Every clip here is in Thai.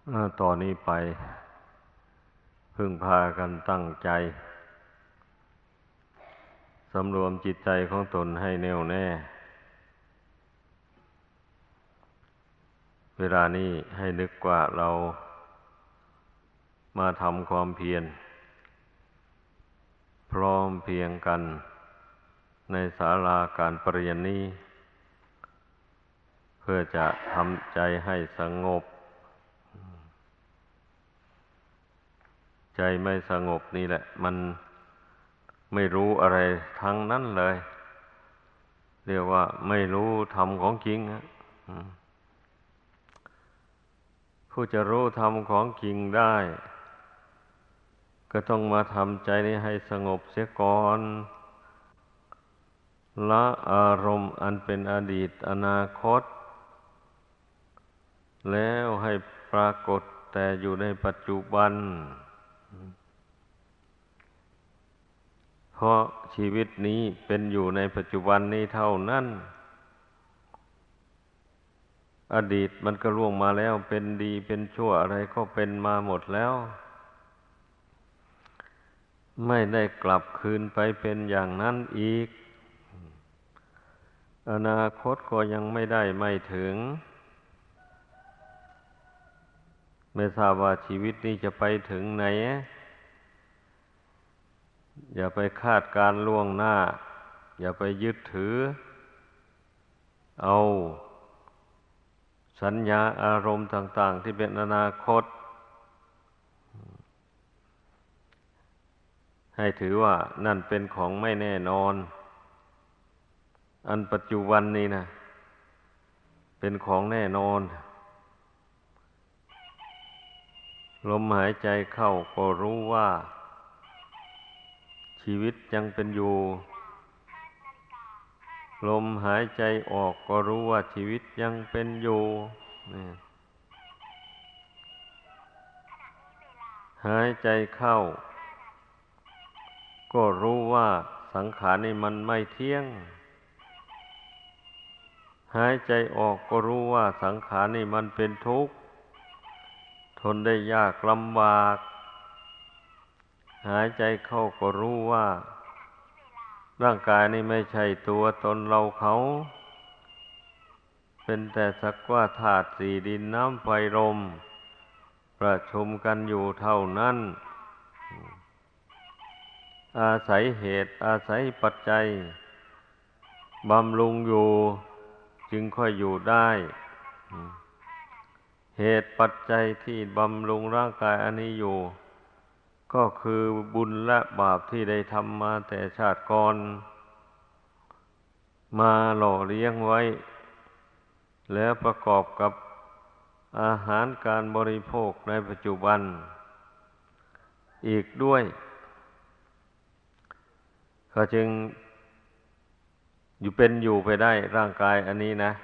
ต่อนนี้ไปพึ่งพากันตั้งใจสำรวมจิตใจของตนให้แน่วแน่เวลานี้ให้นึกว่าเรามาทำความเพียรพร้อมเพรียงกันในศาลาการประเรียนนี้เพื่อจะทำใจให้สงบใจไม่สงบนี่แหละมันไม่รู้อะไรทั้งนั้นเลยเรียกว่าไม่รู้ธรรมของจริงผู้จะรู้ธรรมของจริงได้ก็ต้องมาทำใจนี้ให้สงบเสียก่อนละอารมณ์อันเป็นอดีตอนาคตแล้วให้ปรากฏแต่อยู่ในปัจจุบันเพราะชีวิตนี้เป็นอยู่ในปัจจุบันนี้เท่านั้นอดีตมันก็ล่วงมาแล้วเป็นดีเป็นชั่วอะไรก็เป็นมาหมดแล้วไม่ได้กลับคืนไปเป็นอย่างนั้นอีกอนาคตก็ยังไม่ได้ไม่ถึงไม่ทราบว่าชีวิตนี้จะไปถึงไหนอย่าไปคาดการณ์ล่วงหน้าอย่าไปยึดถือเอาสัญญาอารมณ์ต่างๆที่เป็นอนาคตให้ถือว่านั่นเป็นของไม่แน่นอนอันปัจจุบันนี้นะเป็นของแน่นอนลมหายใจเข้าก็รู้ว่าชีวิตยังเป็นอยู่ลมหายใจออกก็รู้ว่าชีวิตยังเป็นอยู่นี่หายใจเข้าก็รู้ว่าสังขารนี่มันไม่เที่ยงหายใจออกก็รู้ว่าสังขารนี่มันเป็นทุกข์ทนได้ยากลำบากหายใจเข้าก็รู้ว่าร่างกายนี่ไม่ใช่ตัวตนเราเขาเป็นแต่สักว่าธาตุสี่ดินน้ำไฟลมประชุมกันอยู่เท่านั้นอาศัยเหตุอาศัยปัจจัยบำรุงอยู่จึงค่อยอยู่ได้เหตุปัจจัยที่บำรุงร่างกายอันนี้อยู่ก็คือบุญและบาปที่ได้ทำมาแต่ชาติก่อนมาหล่อเลี้ยงไว้แล้วประกอบกับอาหารการบริโภคในปัจจุบันอีกด้วยเขาจึงอยู่เป็นอยู่ไปได้ร่างกายอันนี้นะ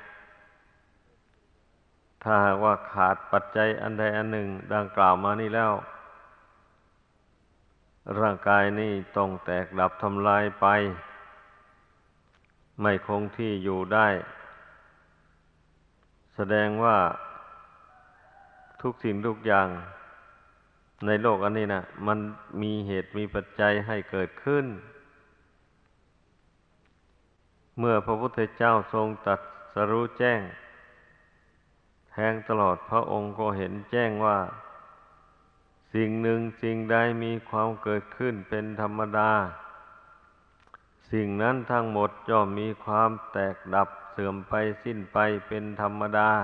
ถ้าหากว่าขาดปัจจัยอันใดอันหนึ่งดังกล่าวมานี่แล้วร่างกายนี้ต้องแตกดับทำลายไปไม่คงที่อยู่ได้แสดงว่าทุกสิ่งทุกอย่างในโลกอันนี้นะมันมีเหตุมีปัจจัยให้เกิดขึ้นเมื่อพระพุทธเจ้าทรงตรัสรู้แจ้งแทงตลอดพระองค์ก็เห็นแจ้งว่าสิ่งหนึ่งสิ่งใดมีความเกิดขึ้นเป็นธรรมดาสิ่งนั้นทั้งหมดย่อมมีความแตกดับเสื่อมไปสิ้นไปเป็นธรรมดา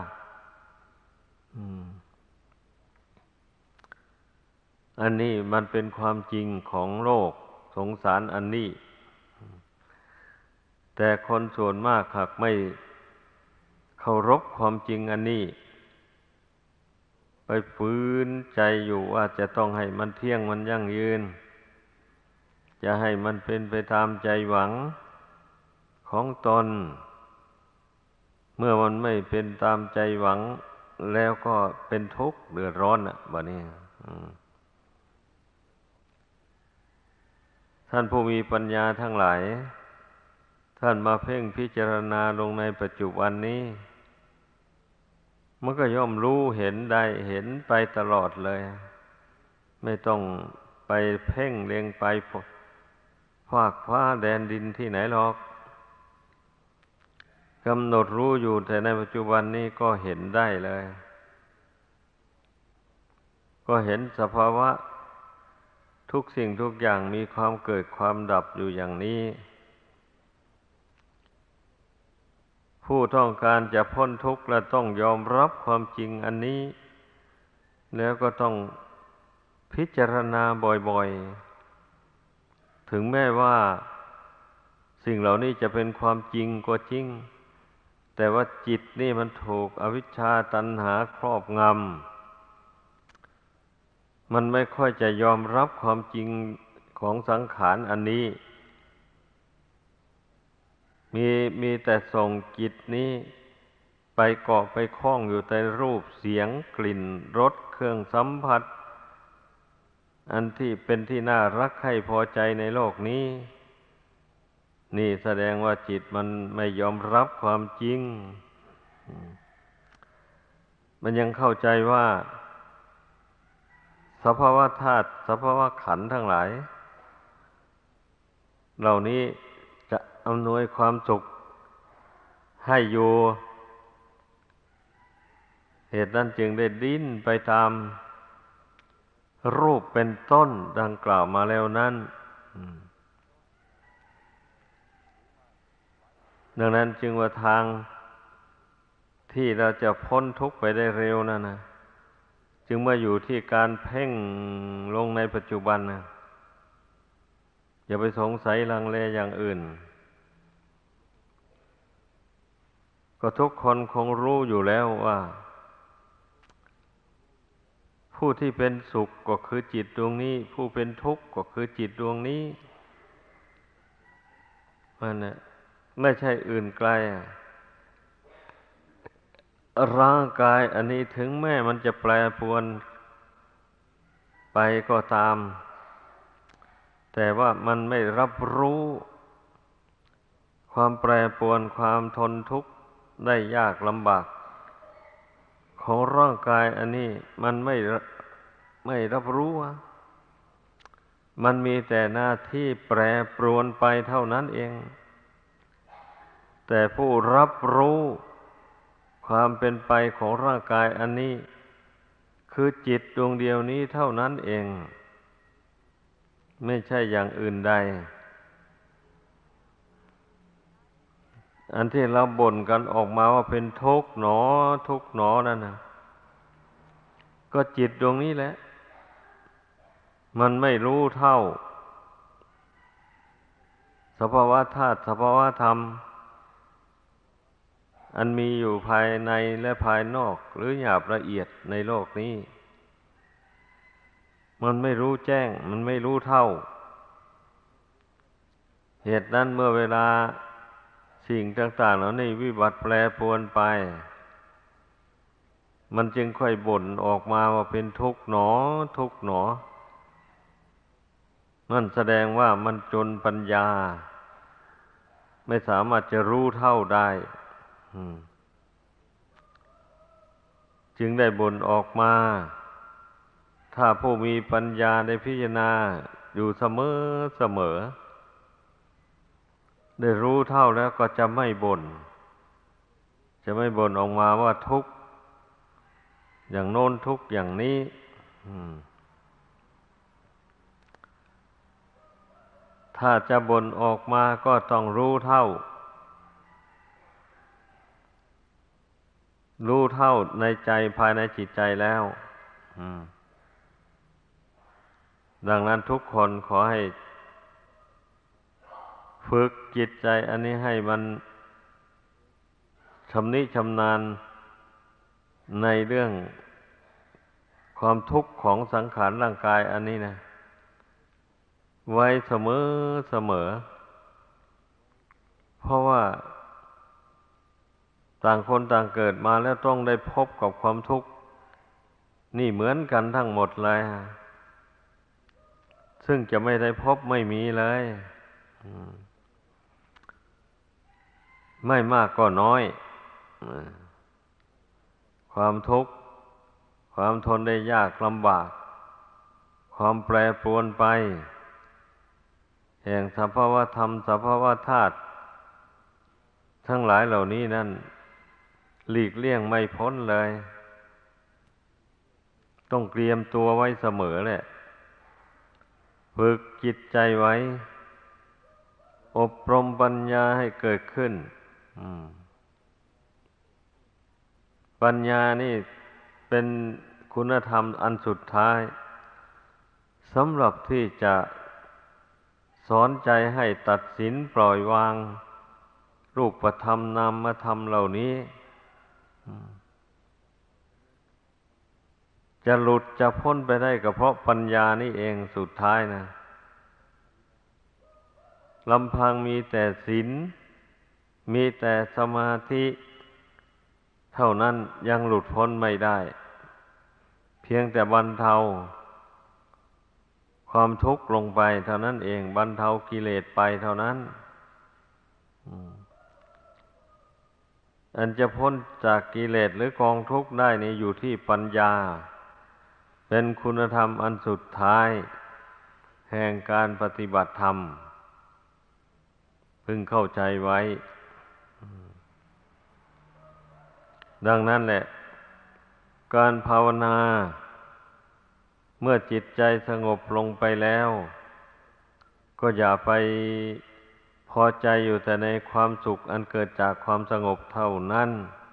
อันนี้มันเป็นความจริงของโลกสงสารอันนี้แต่คนส่วนมากหากไม่เคารพความจริงอันนี้ไปฝืนใจอยู่ว่าจะต้องให้มันเที่ยงมันยั่งยืนจะให้มันเป็นไปตามใจหวังของตนเมื่อมันไม่เป็นตามใจหวังแล้วก็เป็นทุกข์เดือดร้อนบัดนี้ท่านผู้มีปัญญาทั้งหลายท่านมาเพ่งพิจารณาลงในปัจจุบันนี้มันก็ย่อมรู้เห็นได้เห็นไปตลอดเลยไม่ต้องไปเพ่งเล็งไปภาคฟ้าแดนดินที่ไหนหรอกกำหนดรู้อยู่แต่ในปัจจุบันนี้ก็เห็นได้เลยก็เห็นสภาวะทุกสิ่งทุกอย่างมีความเกิดความดับอยู่อย่างนี้ผู้ต้องการจะพ้นทุกข์และต้องยอมรับความจริงอันนี้แล้วก็ต้องพิจารณาบ่อยๆถึงแม้ว่าสิ่งเหล่านี้จะเป็นความจริงก็จริงแต่ว่าจิตนี่มันถูกอวิชชาตัณหาครอบงำมันไม่ค่อยจะยอมรับความจริงของสังขารอันนี้มีแต่ส่งจิตนี้ไปเกาะไปคล้องอยู่ในรูปเสียงกลิ่นรสเครื่องสัมผัสอันที่เป็นที่น่ารักใคร่พอใจในโลกนี้นี่แสดงว่าจิตมันไม่ยอมรับความจริงมันยังเข้าใจว่าสภาวะธาตุสภาวะขันธ์ทั้งหลายเหล่านี้จะอำนวยความสุขให้อยู่เหตุนั้นจึงได้ดิ้นไปตามรูปเป็นต้นดังกล่าวมาแล้วนั้นดังนั้นจึงว่าทางที่เราจะพ้นทุกข์ไปได้เร็วนั่นนะจึงมาอยู่ที่การเพ่งลงในปัจจุบันนะอย่าไปสงสัยลังเลอย่างอื่นก็ทุกคนคงรู้อยู่แล้วว่าผู้ที่เป็นสุขก็คือจิตดวงนี้ผู้เป็นทุกข์ก็คือจิตดวงนี้มันน่ะไม่ใช่อื่นไกลร่างกายอันนี้ถึงแม้มันจะแปรปรวนไปก็ตามแต่ว่ามันไม่รับรู้ความแปรปรวนความทนทุกข์ได้ยากลำบากของร่างกายอันนี้มันไม่รับรู้มันมีแต่หน้าที่แปรปรวนไปเท่านั้นเองแต่ผู้รับรู้ความเป็นไปของร่างกายอันนี้คือจิตดวงเดียวนี้เท่านั้นเองไม่ใช่อย่างอื่นใดอันที่เราบ่นกันออกมาว่าเป็นทุกข์หนอทุกข์หนอนั่นนะก็จิตดวงนี้แหละมันไม่รู้เท่าสภาวะธาตุสภาวะธรรมอันมีอยู่ภายในและภายนอกหรือหยาบละเอียดในโลกนี้มันไม่รู้แจ้งมันไม่รู้เท่าเหตุนั้นเมื่อเวลาสิ่งต่างๆเหล่านี้วิบัติแปรปรวนไปมันจึงค่อยบ่นออกมาว่าเป็นทุกข์หนอทุกข์หนอนั่นแสดงว่ามันจนปัญญาไม่สามารถจะรู้เท่าได้จึงได้บ่นออกมาถ้าผู้มีปัญญาได้พิจารณาอยู่เสมอเสมอได้รู้เท่าแล้วก็จะไม่บ่นจะไม่บ่นออกมาว่าทุกข์อย่างโน้นทุกข์อย่างนี้ถ้าจะบ่นออกมาก็ต้องรู้เท่าในใจภายในจิตใจแล้วดังนั้นทุกคนขอให้ฝึกจิตใจอันนี้ให้มันชำนิชำนาญในเรื่องความทุกข์ของสังขารร่างกายอันนี้นะไว้เสมอเสมอเพราะว่าต่างคนต่างเกิดมาแล้วต้องได้พบกับความทุกข์นี่เหมือนกันทั้งหมดเลยซึ่งจะไม่ได้พบไม่มีเลยไม่มากก็น้อยคความทุกข์ความทนได้ยากลำบากความแปรปรวนไปแห่งสภาวธรรมสภาวธาตุทั้งหลายเหล่านี้นั่นหลีกเลี่ยงไม่พ้นเลยต้องเตรียมตัวไว้เสมอแหละฝึกจิตใจไว้อบรมปัญญาให้เกิดขึ้นปัญญานี่เป็นคุณธรรมอันสุดท้ายสำหรับที่จะสอนใจให้ตัดสินปล่อยวางรูปธรรมนามธรรมเหล่านี้จะหลุดจะพ้นไปได้ก็เพราะปัญญานี่เองสุดท้ายนะลำพังมีแต่ศีลมีแต่สมาธิเท่านั้นยังหลุดพ้นไม่ได้เพียงแต่บรรเทาความทุกข์ลงไปเท่านั้นเองบรรเทากิเลสไปเท่านั้นอันจะพ้นจากกิเลสหรือกองทุกข์ได้นี่อยู่ที่ปัญญาเป็นคุณธรรมอันสุดท้ายแห่งการปฏิบัติธรรมพึงเข้าใจไว้ดังนั้นแหละการภาวนาเมื่อจิตใจสงบลงไปแล้วก็อย่าไปพอใจอยู่แต่ในความสุขอันเกิดจากความสงบเท่านั้น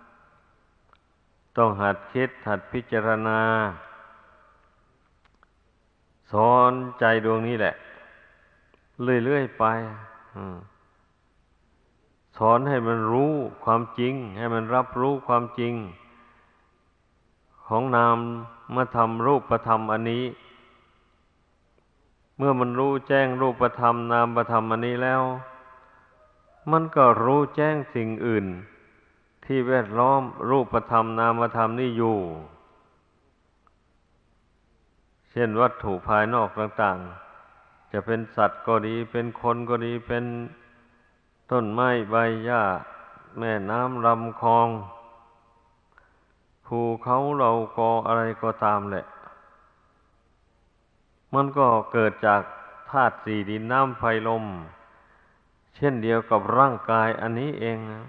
ต้องหัดคิดหัดพิจารณาสอนใจดวงนี้แหละเรื่อยๆไปสอนให้มันรู้ความจริงให้มันรับรู้ความจริงของนามธรรมรูปธรรมอันนี้เมื่อมันรู้แจ้งรูปธรรมนามธรรมอันนี้แล้วมันก็รู้แจ้งสิ่งอื่นที่แวดล้อมรูปธรรมนามธรรมนี่อยู่เช่นวัตถุภายนอกต่างๆจะเป็นสัตว์ก็ดีเป็นคนก็ดีเป็นต้นไม้ใบหญ้าแม่น้ำลำคลองภูเขาเหล่ากออะไรก็ตามแหละมันก็เกิดจากธาตุสี่ดินน้ำไฟลมเช่นเดียวกับร่างกายอันนี้เองนะ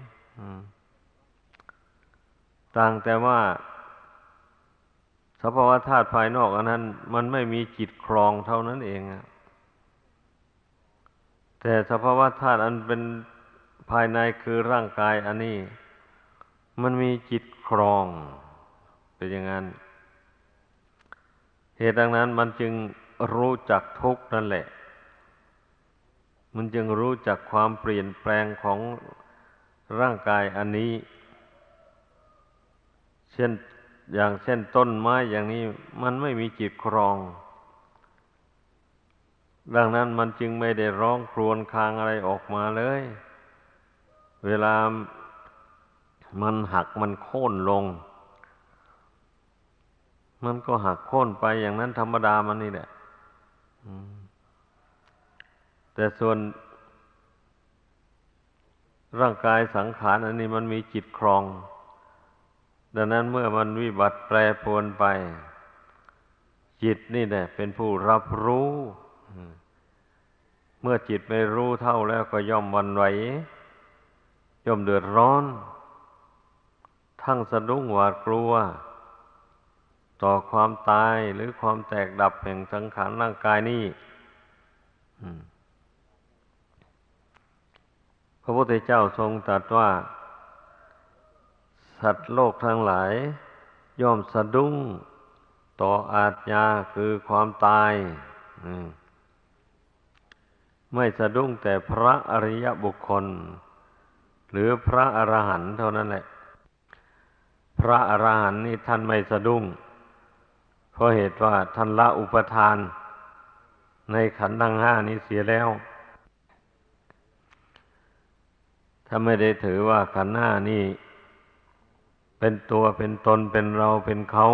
ต่างแต่ว่าสภาวะธาตุภายนอกอันนั้นมันไม่มีจิตครองเท่านั้นเองแต่สภาวะธาตุอันเป็นภายในคือร่างกายอันนี้มันมีจิตครองเป็นอย่างนั้นเหตุดังนั้นมันจึงรู้จักทุกข์นั่นแหละมันจึงรู้จักความเปลี่ยนแปลงของร่างกายอันนี้เช่นต้นไม้อย่างนี้มันไม่มีจิตครองดังนั้นมันจึงไม่ได้ร้องครวญครางอะไรออกมาเลยเวลามันหักมันโค่นลงมันก็หักโค่นไปอย่างนั้นธรรมดามันนี่แหละแต่ส่วนร่างกายสังขารอันนี้มันมีจิตครองดังนั้นเมื่อมันวิบัติแปรปรวนไปจิตนี่แหละเป็นผู้รับรู้เมื่อจิตไม่รู้เท่าแล้วก็ย่อมหวั่นไหวย่อมเดือดร้อนทั้งสะดุ้งหวาดกลัวต่อความตายหรือความแตกดับแห่งสังขารร่างกายนี้พระพุทธเจ้าทรงตรัสว่าสัตว์โลกทั้งหลายย่อมสะดุ้งต่ออาชญาคือความตายไม่สะดุ้งแต่พระอริยบุคคลหรือพระอรหันต์เท่านั้นแหละพระอรหันต์นี่ท่านไม่สะดุ้งเพราะเหตุว่าท่านละอุปทานในขันธ์ทั้งห้านี้เสียแล้วถ้าไม่ได้ถือว่าขันธ์ห้านี่เป็นตัวเป็นตนเป็นเราเป็นเขา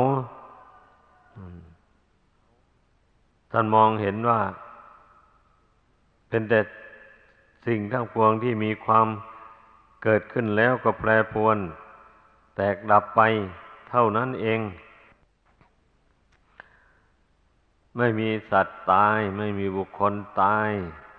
ท่านมองเห็นว่าเป็นแต่สิ่งทั้งปวงที่มีความเกิดขึ้นแล้วก็แปรปรวนแตกดับไปเท่านั้นเองไม่มีสัตว์ตายไม่มีบุคคลตาย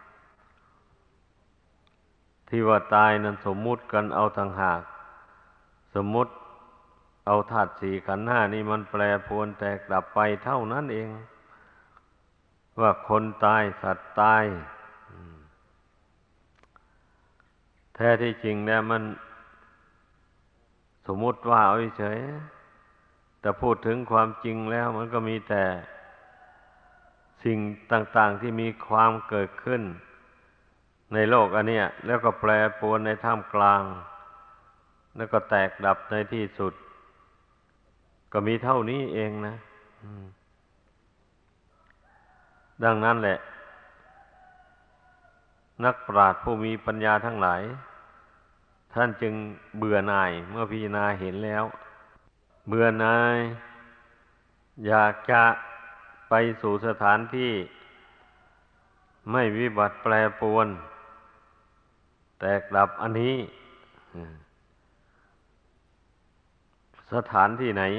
ที่ว่าตายนั้นสมมุติกันเอาต่างหากสมมุติเอาธาตุสี่ขันธ์ห้านี่มันแปรปรวนแตกดับไปเท่านั้นเองว่าคนตายสัตว์ตายแท้ที่จริงเนี่ยมันสมมุติว่าเอาเฉยแต่พูดถึงความจริงแล้วมันก็มีแต่สิ่งต่างๆที่มีความเกิดขึ้นในโลกอันเนี้ยแล้วก็แปรปรวนในท่ามกลางแล้วก็แตกดับในที่สุดก็มีเท่านี้เองนะดังนั้นแหละนักปราชญ์ผู้มีปัญญาทั้งหลายท่านจึงเบื่อหน่ายเมื่อพิจารณาเห็นแล้วเบื่อหน่ายอยากจะไปสู่สถานที่ไม่วิบัติแปรปรวนแตกดับอันนี้สถานที่ไหน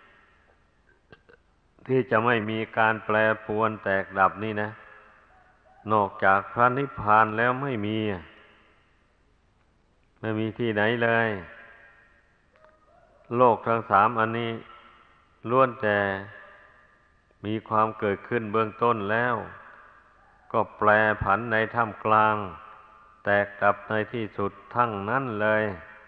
ที่จะไม่มีการแปรปรวนแตกดับนี่นะนอกจากพระนิพพานแล้วไม่มีที่ไหนเลยโลกทั้งสามอันนี้ล้วนแต่มีความเกิดขึ้นเบื้องต้นแล้วก็แปรผันในท่ามกลางแตกดับในที่สุดทั้งนั้นเลย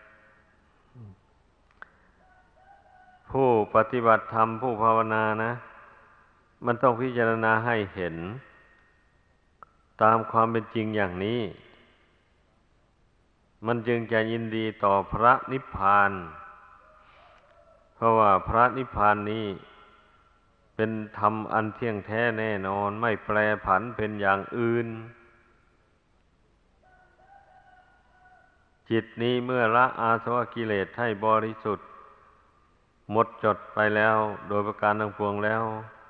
ผู้ปฏิบัติธรรมผู้ภาวนานะมันต้องพิจารณาให้เห็นตามความเป็นจริงอย่างนี้มันจึงจะยินดีต่อพระนิพพานเพราะว่าพระนิพพานนี้เป็นธรรมอันเที่ยงแท้แน่นอนไม่แปรผันเป็นอย่างอื่นจิตนี้เมื่อละอาสวะกิเลสให้บริสุทธิ์หมดจดไปแล้วโดยประการทั้งปวงแล้ว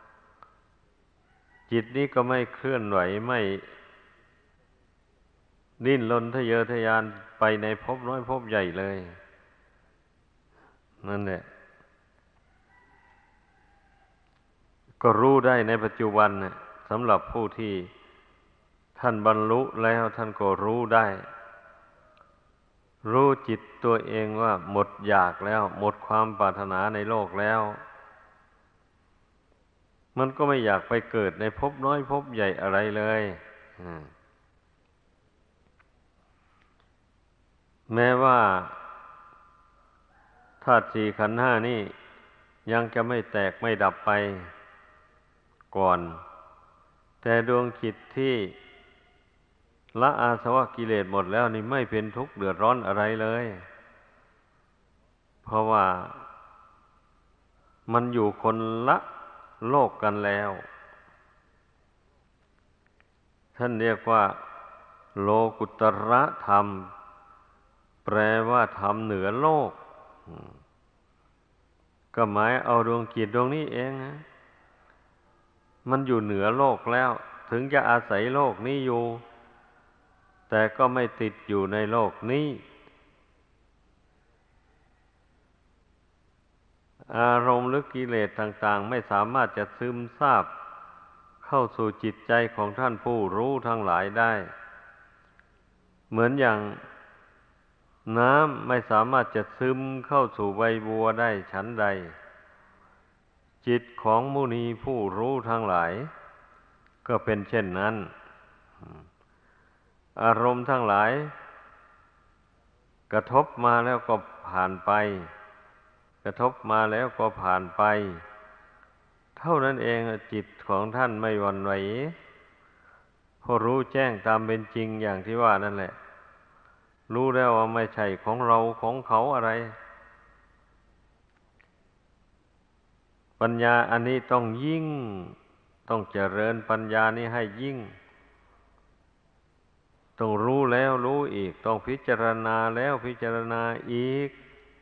จิตนี้ก็ไม่เคลื่อนไหวไม่ดิ้นรนทะเยอทะยานไปในภพน้อยภพใหญ่เลยนั่นแหละก็รู้ได้ในปัจจุบันน่ะสำหรับผู้ที่ท่านบรรลุแล้วท่านก็รู้ได้รู้จิตตัวเองว่าหมดอยากแล้วหมดความปรารถนาในโลกแล้วมันก็ไม่อยากไปเกิดในภพน้อยภพใหญ่อะไรเลยแม้ว่าธาตุสี่ขันธ์ห้านี่ยังจะไม่แตกไม่ดับไปก่อนแต่ดวงจิตที่ละอาสวะกิเลสหมดแล้วนี่ไม่เป็นทุกข์เดือดร้อนอะไรเลยเพราะว่ามันอยู่คนละโลกกันแล้วท่านเรียกว่าโลกุตระธรรมแปลว่าธรรมเหนือโลกก็หมายเอาดวงจิตดวงนี้เองนะมันอยู่เหนือโลกแล้วถึงจะอาศัยโลกนี้อยู่แต่ก็ไม่ติดอยู่ในโลกนี้อารมณ์หรือกิเลสต่างๆไม่สามารถจะซึมซาบเข้าสู่จิตใจของท่านผู้รู้ทั้งหลายได้เหมือนอย่างน้ำไม่สามารถจะซึมเข้าสู่ใบบัวได้ฉันใดจิตของมุนีผู้รู้ทั้งหลายก็เป็นเช่นนั้นอารมณ์ทั้งหลายกระทบมาแล้วก็ผ่านไปกระทบมาแล้วก็ผ่านไปเท่านั้นเองจิตของท่านไม่หวั่นไหวเพราะรู้แจ้งตามเป็นจริงอย่างที่ว่านั่นแหละรู้แล้วว่าไม่ใช่ของเราของเขาอะไรปัญญาอันนี้ต้องยิ่งต้องเจริญปัญญานี้ให้ยิ่งต้องรู้แล้วรู้อีกต้องพิจารณาแล้วพิจารณาอีก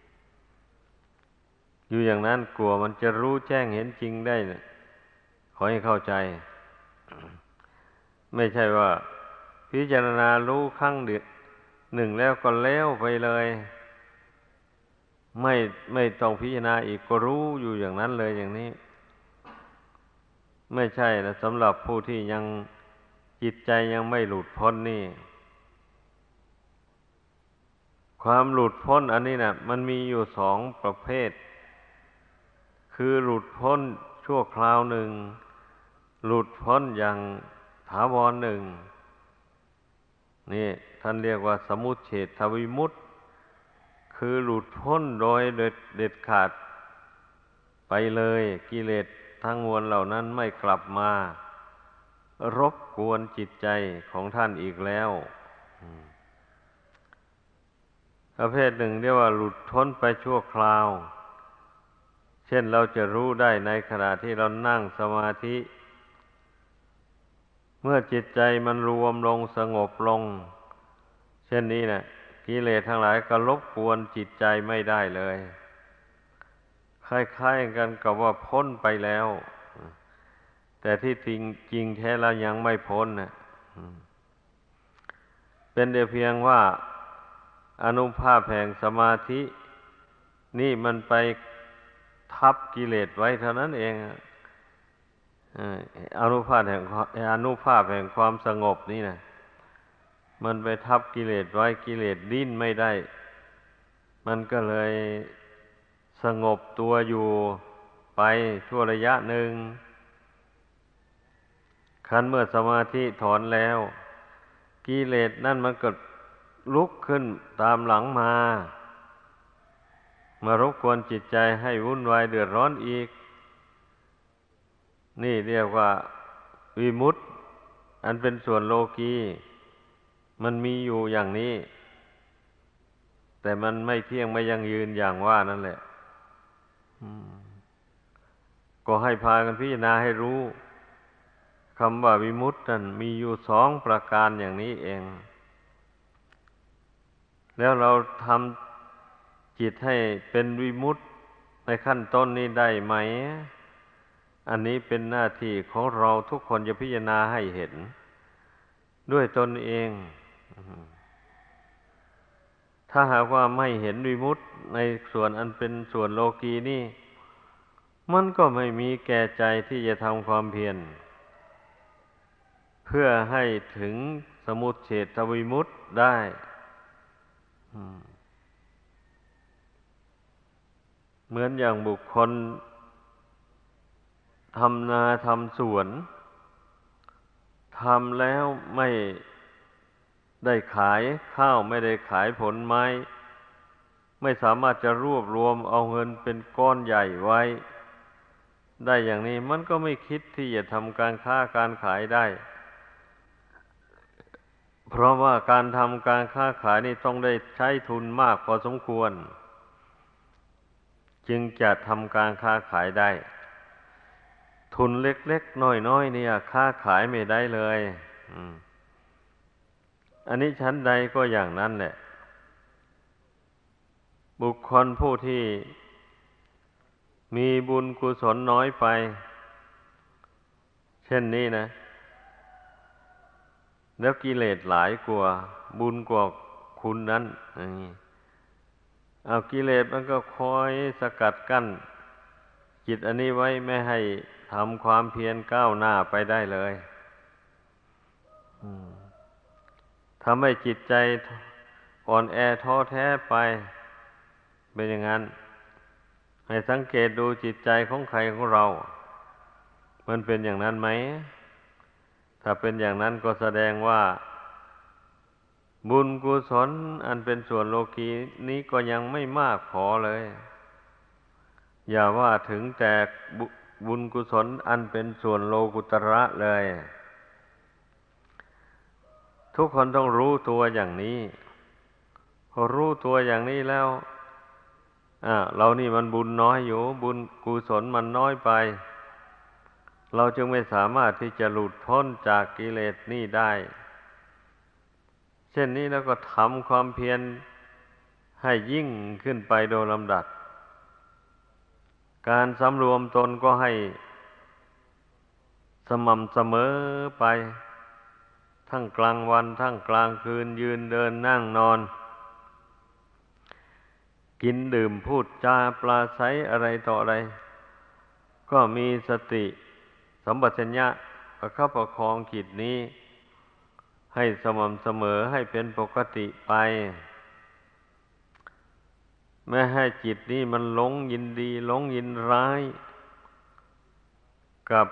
อยู่อย่างนั้นกลัวมันจะรู้แจ้งเห็นจริงได้เนี่ยขอให้เข้าใจไม่ใช่ว่าพิจารณารู้ครั้งเดียวหนึ่งแล้วก็แล้วไปเลยไม่ไม่ต้องพิจารณาอีกก็รู้อยู่อย่างนั้นเลยอย่างนี้ไม่ใช่นะสำหรับผู้ที่ยังจิตใจยังไม่หลุดพ้นนี่ความหลุดพ้นอันนี้นะมันมีอยู่สองประเภทคือหลุดพ้นชั่วคราวหนึ่งหลุดพ้นอย่างถาวรหนึ่งนี่ท่านเรียกว่าสมุจเฉทวิมุตติคือหลุดพ้นโดยเด็ดขาดไปเลยกิเลสทั้งมวลเหล่านั้นไม่กลับมารบกวนจิตใจของท่านอีกแล้วประเภทหนึ่งเรียกว่าหลุดพ้นไปชั่วคราวเช่นเราจะรู้ได้ในขณะที่เรานั่งสมาธิเมื่อจิตใจมันรวมลงสงบลงเช่นนี้นะกิเลสทั้งหลายก็รบกวนจิตใจไม่ได้เลยคล้ายๆกันกับว่าพ้นไปแล้วแต่ที่จริงแท้แล้วยังไม่พ้นนะเป็นแต่เพียงว่าอานุภาพแห่งสมาธินี่มันไปทับกิเลสไว้เท่านั้นเองอานุภาพแห่งความสงบนี่นะมันไปทับกิเลสไว้กิเลสดิ้นไม่ได้มันก็เลยสงบตัวอยู่ไปชั่วระยะหนึ่งคันเมื่อสมาธิถอนแล้วกิเลสนั่นมันก็ลุกขึ้นตามหลังมารบกวนจิตใจให้วุ่นวายเดือดร้อนอีกนี่เรียกว่าวิมุตติอันเป็นส่วนโลกีมันมีอยู่อย่างนี้แต่มันไม่เที่ยงไม่ยั่งยืนอย่างว่านั่นแหละก็ให้พากันพิจารณาให้รู้คำว่าวิมุตตินั้นมีอยู่สองประการอย่างนี้เองแล้วเราทำจิตให้เป็นวิมุตติในขั้นต้นนี้ได้ไหมอันนี้เป็นหน้าที่ของเราทุกคนจะพิจารณาให้เห็นด้วยตนเองถ้าหากว่าไม่เห็นวิมุตติในส่วนอันเป็นส่วนโลกีนี่มันก็ไม่มีแก่ใจที่จะทำความเพียรเพื่อให้ถึงสมุจเฉทวิมุตติได้เหมือนอย่างบุคคลทำนาทำสวนทำแล้วไม่ได้ขายข้าวไม่ได้ขายผลไม้ไม่สามารถจะรวบรวมเอาเงินเป็นก้อนใหญ่ไว้ได้อย่างนี้มันก็ไม่คิดที่จะทำการค้าการขายได้เพราะว่าการทำการค้าขายนี่ต้องได้ใช้ทุนมากพอสมควรจึงจะทำการค้าขายได้ทุนเล็กๆน้อยๆเนี่ยค้าขายไม่ได้เลยอันนี้ชั้นใดก็อย่างนั้นแหละบุคคลผู้ที่มีบุญกุศลน้อยไปเช่นนี้นะแล้วกิเลสหลายกว่าบุญกว่าคุณนั้นอย่างนี้เอากิเลสมันก็คอยสกัดกั้นจิตอันนี้ไว้ไม่ให้ทำความเพียรก้าวหน้าไปได้เลยทำให้จิตใจอ่อนแอท้อแท้ไปเป็นอย่างนั้นให้สังเกตดูจิตใจของใครของเรามันเป็นอย่างนั้นไหมถ้าเป็นอย่างนั้นก็แสดงว่าบุญกุศลอันเป็นส่วนโลกีนี้ก็ยังไม่มากพอเลยอย่าว่าถึงแต่บุญกุศลอันเป็นส่วนโลกุตระเลยทุกคนต้องรู้ตัวอย่างนี้พอรู้ตัวอย่างนี้แล้วเรานี่มันบุญน้อยอยู่บุญกุศลมันน้อยไปเราจึงไม่สามารถที่จะหลุดพ้นจากกิเลสนี้ได้เช่นนี้แล้วก็ทำความเพียรให้ยิ่งขึ้นไปโดยลำดับการสำรวมตนก็ให้สม่ำเสมอไปทั้งกลางวันทั้งกลางคืนยืนเดินนั่งนอนกินดื่มพูดจาปราศัยอะไรต่ออะไรก็มีสติสัมปชัญญะประคับประคองจิตนี้ให้สม่ำเสมอให้เป็นปกติไปไม่ให้จิตนี้มันหลงยินดีหลงยินร้ายกับ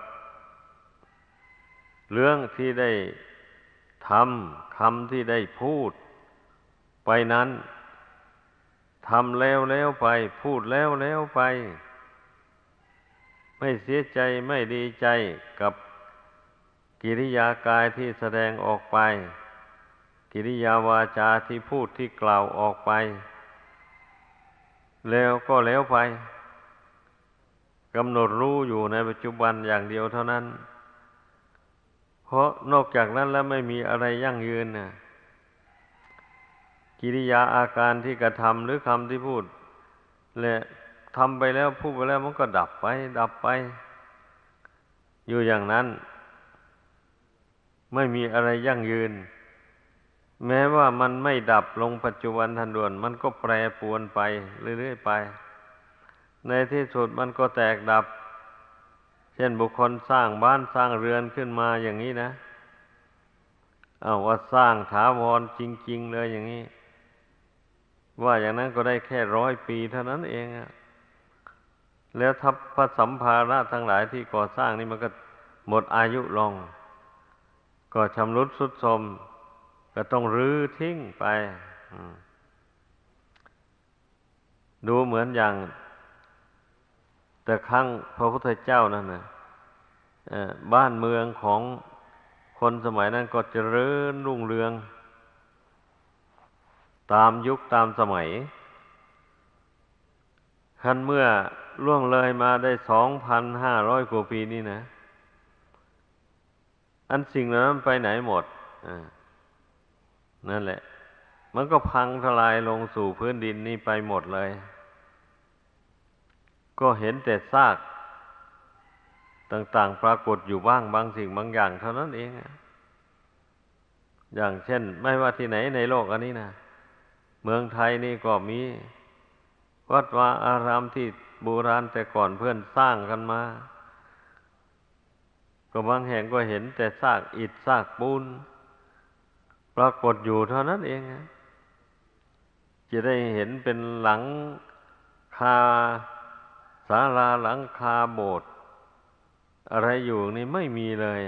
เรื่องที่ได้ทำคำที่ได้พูดไปนั้นทำแล้วแล้วไปพูดแล้วแล้วไปไม่เสียใจไม่ดีใจกับกิริยากายที่แสดงออกไปกิริยาวาจาที่พูดที่กล่าวออกไปแล้วก็แล้วไปกำหนดรู้อยู่ในปัจจุบันอย่างเดียวเท่านั้นเพราะนอกจากนั้นแล้วไม่มีอะไรยั่งยืนน่ะกิริยาอาการที่กระทำหรือคำที่พูดและทำไปแล้วพูดไปแล้วมันก็ดับไปดับไปอยู่อย่างนั้นไม่มีอะไรยั่งยืนแม้ว่ามันไม่ดับลงปัจจุบันทันด่วนมันก็แปรปรวนไปเรื่อยๆไปในที่สุดมันก็แตกดับเช่นบุคคลสร้างบ้านสร้างเรือนขึ้นมาอย่างนี้นะเอาว่าสร้างถาวรจริงๆเลยอย่างนี้ว่าอย่างนั้นก็ได้แค่100 ปีเท่านั้นเองอะแล้วทัพพระสัมภาระทั้งหลายที่ก่อสร้างนี่มันก็หมดอายุลงก็ชำรุดทรุดโทรมก็ต้องรื้อทิ้งไปดูเหมือนอย่างแต่ครั้งพระพุทธเจ้านั่นนะบ้านเมืองของคนสมัยนั้นก็เจริญรุ่งเรืองตามยุคตามสมัยคันเมื่อล่วงเลยมาได้2,500 กว่าปีนี่นะอันสิ่งเหล่านั้นไปไหนหมดนั่นแหละมันก็พังทลายลงสู่พื้นดินนี่ไปหมดเลยก็เห็นแต่ซากต่างๆปรากฏอยู่บ้างบางสิ่งบางอย่างเท่านั้นเองอย่างเช่นไม่ว่าที่ไหนในโลกอันนี้นะเมืองไทยนี่ก็มีวัดวาอารามที่โบราณแต่ก่อนเพื่อนสร้างกันมาก็บางแห่งก็เห็นแต่ซากอิฐซากปูนปรากฏอยู่เท่านั้นเองจะได้เห็นเป็นหลังคาศาลาหลังคาโบสถ์อะไรอยู่นี่ไม่มีเลย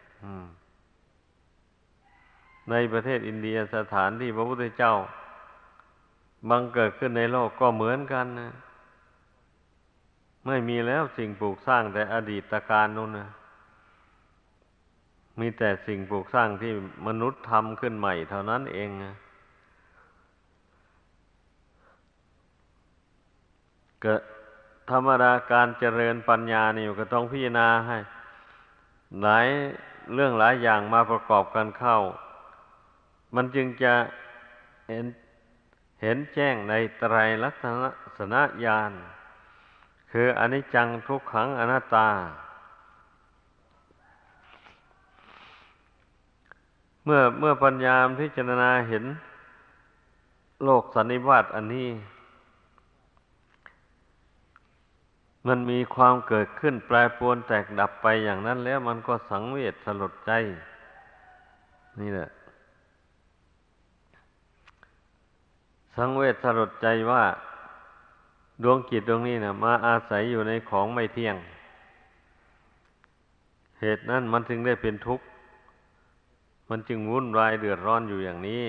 ในประเทศอินเดียสถานที่พระพุทธเจ้าบังเกิดขึ้นในโลกก็เหมือนกันนะไม่มีแล้วสิ่งปลูกสร้างแต่อดีตการนู่นนะมีแต่สิ่งปลูกสร้างที่มนุษย์ทำขึ้นใหม่เท่านั้นเองนะก็ธรรมดาการเจริญปัญญานี่ก็ต้องพิจารณาให้หลายเรื่องหลายอย่างมาประกอบกันเข้ามันจึงจะเห็นแจ้งในไตรลักษณญาณคืออนิจจังทุกขังอนัตตาเมื่อปัญญาพิจารณาเห็นโลกสันนิวาตอันนี้มันมีความเกิดขึ้นแปรปรวนแตกดับไปอย่างนั้นแล้วมันก็สังเวชสลดใจนี่แหละสังเวชสลดใจว่าดวงจิตดวงนี้นะมาอาศัยอยู่ในของไม่เที่ยงเหตุนั้นมันถึงได้เป็นทุกข์มันจึงวุ่นวายเดือดร้อนอยู่อย่างนี้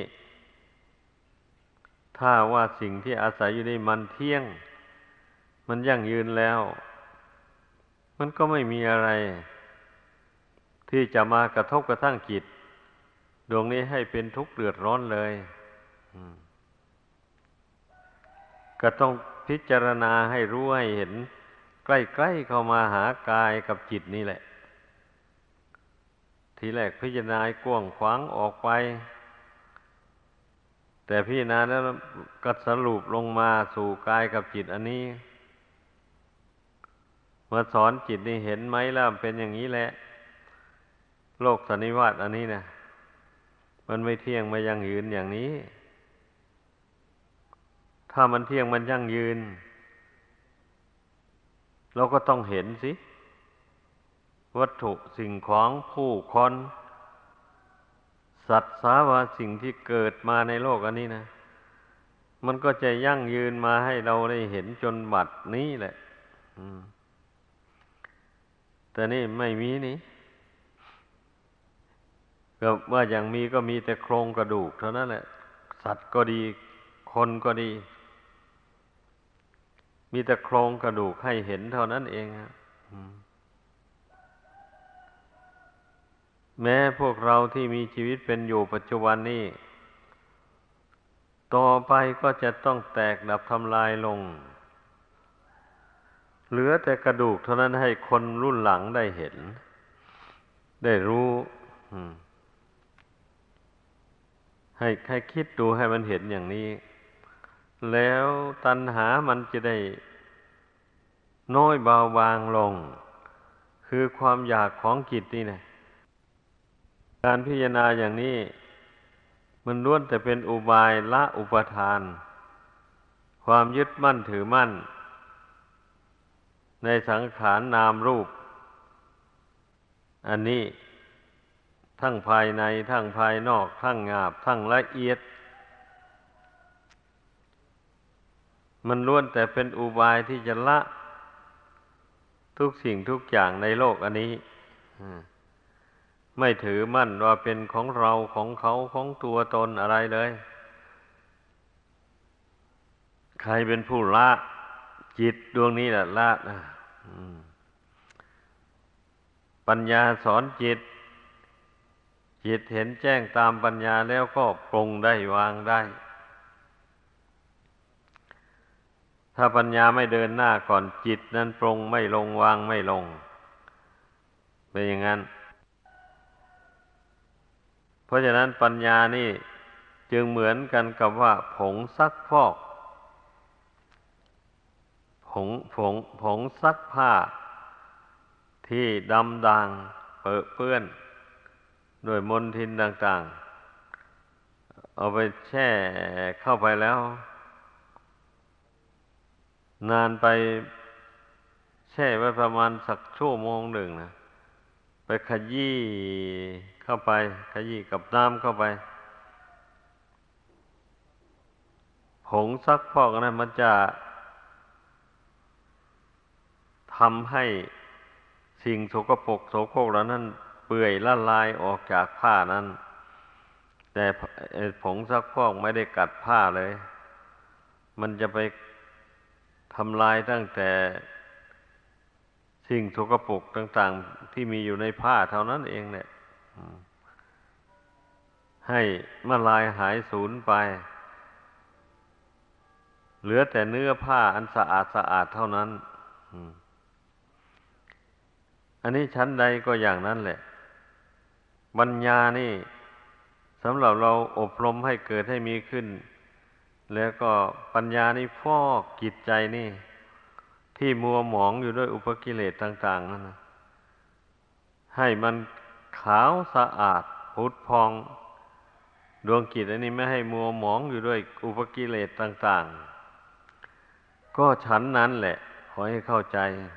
ถ้าว่าสิ่งที่อาศัยอยู่นี่มันเที่ยงมันยั่งยืนแล้วมันก็ไม่มีอะไรที่จะมากระทบกระทั่งจิตดวงนี้ให้เป็นทุกข์เดือดร้อนเลยก็ต้องพิจารณาให้รู้ให้เห็นใกล้ๆเข้ามาหากายกับจิตนี่แหละทีแรกพิจารณากว้างขวางออกไปแต่พิจารณาแล้วก็สรุปลงมาสู่กายกับจิตอันนี้มาสอนจิตนี่เห็นไหมล่ะเป็นอย่างนี้แหละโลกสันนิวาตอันนี้นะมันไม่เที่ยงไม่ยั่งยืนอย่างนี้ถ้ามันเที่ยงมันยั่งยืนเราก็ต้องเห็นสิวัตถุสิ่งของผู้คนสัตว์สาวาสิ่งที่เกิดมาในโลกอันนี้นะมันก็จะยั่งยืนมาให้เราได้เห็นจนบัดนี้แหละแต่นี่ไม่มีนี่ก็ว่าอย่างมีก็มีแต่โครงกระดูกเท่านั้นแหละสัตว์ก็ดีคนก็ดีมีแต่โครงกระดูกให้เห็นเท่านั้นเองครับแม้พวกเราที่มีชีวิตเป็นอยู่ปัจจุบันนี้ต่อไปก็จะต้องแตกดับทำลายลงเหลือแต่กระดูกเท่านั้นให้คนรุ่นหลังได้เห็นได้รู้ให้คิดดูให้มันเห็นอย่างนี้แล้วตัณหามันจะได้น้อยเบาบางลงคือความอยากของจิตนี่นะการพิจารณาอย่างนี้มันล้วนแต่เป็นอุบายละอุปทานความยึดมั่นถือมั่นในสังขารนามรูปอันนี้ทั้งภายในทั้งภายนอกทั้งหยาบทั้งละเอียดมันล้วนแต่เป็นอุบายที่จะละทุกสิ่งทุกอย่างในโลกอันนี้ไม่ถือมั่นว่าเป็นของเราของเขาของตัวตนอะไรเลยใครเป็นผู้ละจิตดวงนี้แหละละนะปัญญาสอนจิตจิตเห็นแจ้งตามปัญญาแล้วก็ปรงได้วางได้ถ้าปัญญาไม่เดินหน้าก่อนจิตนั้นปรงไม่ลงวางไม่ลงเป็นอย่างนั้นเพราะฉะนั้นปัญญานี่จึงเหมือนกันกับว่าผงซักฟอกผงซักผ้าที่ดำด่างเปื้อนด้วยมลทินต่างๆเอาไปแช่เข้าไปแล้วนานไปแช่ไว้ประมาณสักชั่วโมงหนึ่งนะไปขยี้เข้าไปขยี้กับน้ำเข้าไปผงซักฟอกนั้นมันจะทำให้สิ่งสกปรกโสโครกเหล่านั้นเปื่อยละลายออกจากผ้านั้นแต่ผงซักฟอกไม่ได้กัดผ้าเลยมันจะไปทำลายตั้งแต่สิ่งสกปรกต่างๆที่มีอยู่ในผ้าเท่านั้นเองเนี่ยให้มาลายหายสูญไปเหลือแต่เนื้อผ้าอันสะอาดสะอาดเท่านั้นอันนี้ชั้นใดก็อย่างนั้นแหละปัญญานี่สำหรับเราอบรมให้เกิดให้มีขึ้นแล้วก็ปัญญานี่ฟอกจิตใจนี่ที่มัวหมองอยู่ด้วยอุปกิเลสต่างๆนั่นนะให้มันขาวสะอาดผุดพองดวงจิตอันนี้ไม่ให้มัวหมองอยู่ด้วยอุปกิเลสต่างๆก็ฉันนั้นแหละขอให้เข้าใจ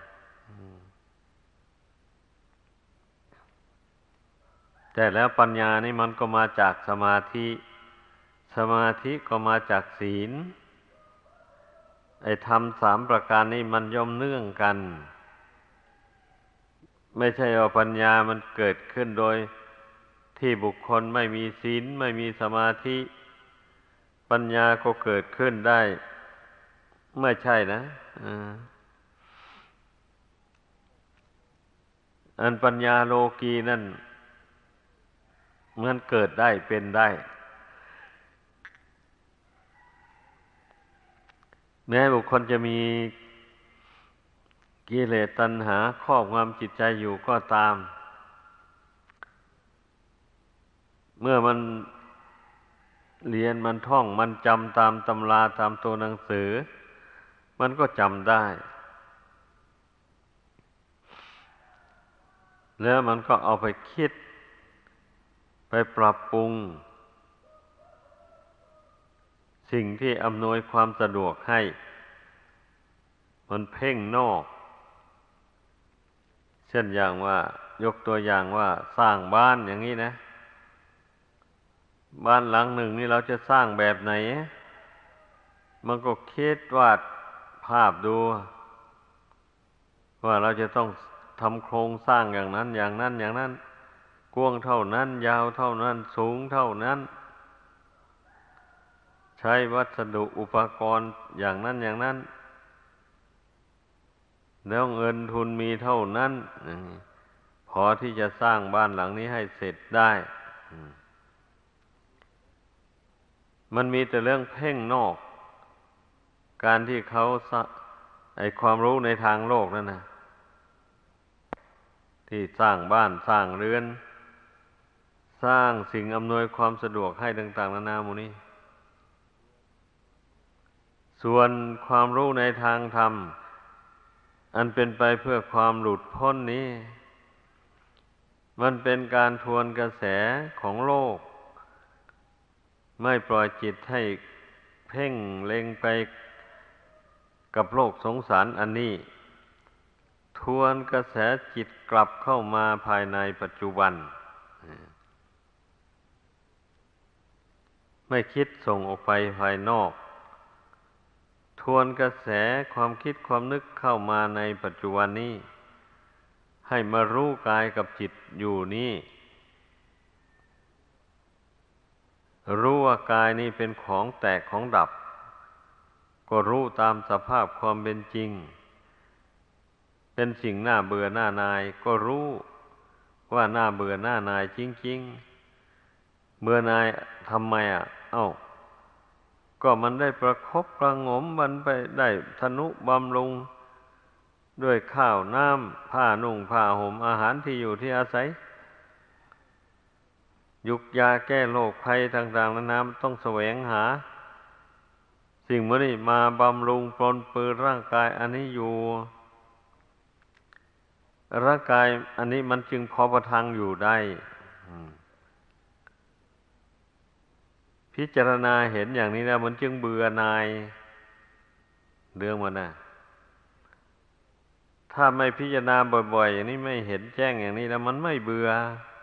แต่แล้วปัญญานี่มันก็มาจากสมาธิสมาธิก็มาจากศีลไอ้ธรรมสามประการนี้มันย่อมเนื่องกันไม่ใช่ว่าปัญญามันเกิดขึ้นโดยที่บุคคลไม่มีศีลไม่มีสมาธิปัญญาก็เกิดขึ้นได้ไม่ใช่นะอันปัญญาโลกีนั่นมันเกิดได้เป็นได้แม้บุคคลจะมีกิเลสตัณหาครอบงำจิตใจอยู่ก็ตามเมื่อมันเรียนมันท่องมันจำตามตำราตามตัวหนังสือมันก็จำได้แล้วมันก็เอาไปคิดไปปรับปรุงสิ่สิ่งที่อำนวยความสะดวกให้มันเพ่งนอกเช่นอย่างว่ายกตัวอย่างว่าสร้างบ้านอย่างนี้นะบ้านหลังหนึ่งนี่เราจะสร้างแบบไหนมันก็คิดวาดภาพดูว่าเราจะต้องทำโครงสร้างอย่างนั้นอย่างนั้นอย่างนั้นกว้างเท่านั้นยาวเท่านั้นสูงเท่านั้นใช้วัสดุอุปกรณ์อย่างนั้นอย่างนั้นแล้วเงินทุนมีเท่านั้นพอที่จะสร้างบ้านหลังนี้ให้เสร็จได้มันมีแต่เรื่องเพ่งนอกการที่เขาความรู้ในทางโลกนั่นนะที่สร้างบ้านสร้างเรือนสร้างสิ่งอำนวยความสะดวกให้ต่างๆนานาหมู่นี้ส่วนความรู้ในทางธรรมอันเป็นไปเพื่อความหลุดพ้นนี้มันเป็นการทวนกระแสของโลกไม่ปล่อยจิตให้เพ่งเล็งไปกับโลกสงสารอันนี้ทวนกระแสจิตกลับเข้ามาภายในปัจจุบันไม่คิดส่งออกไปภายนอกทวนกระแสความคิดความนึกเข้ามาในปัจจุบันนี้ให้มารู้กายกับจิตอยู่นี้รู้ว่ากายนี้เป็นของแตกของดับก็รู้ตามสภาพความเป็นจริงเป็นสิ่งน่าเบื่อน่านายก็รู้ว่าน่าเบื่อน่านายจริงๆเบื่อนายทำไมเอ้าก็มันได้ประคบประหงมมันไปได้ทนุบำรุงด้วยข้าวน้ำผ้านุ่งผ้าห่มอาหารที่อยู่ที่อาศัยยุกยาแก้โรคภัยต่างๆนานาต้องแสวงหาสิ่งเหล่านี้มาบำรุงปรนปือร่างกายอันนี้อยู่ร่างกายอันนี้มันจึงพอประทังอยู่ได้พิจารณาเห็นอย่างนี้แล้วมันจึงเบื่อหน่ายเรื่องมันนะถ้าไม่พิจารณาบ่อยๆอย่างนี้ไม่เห็นแจ้งอย่างนี้แล้วมันไม่เบื่อ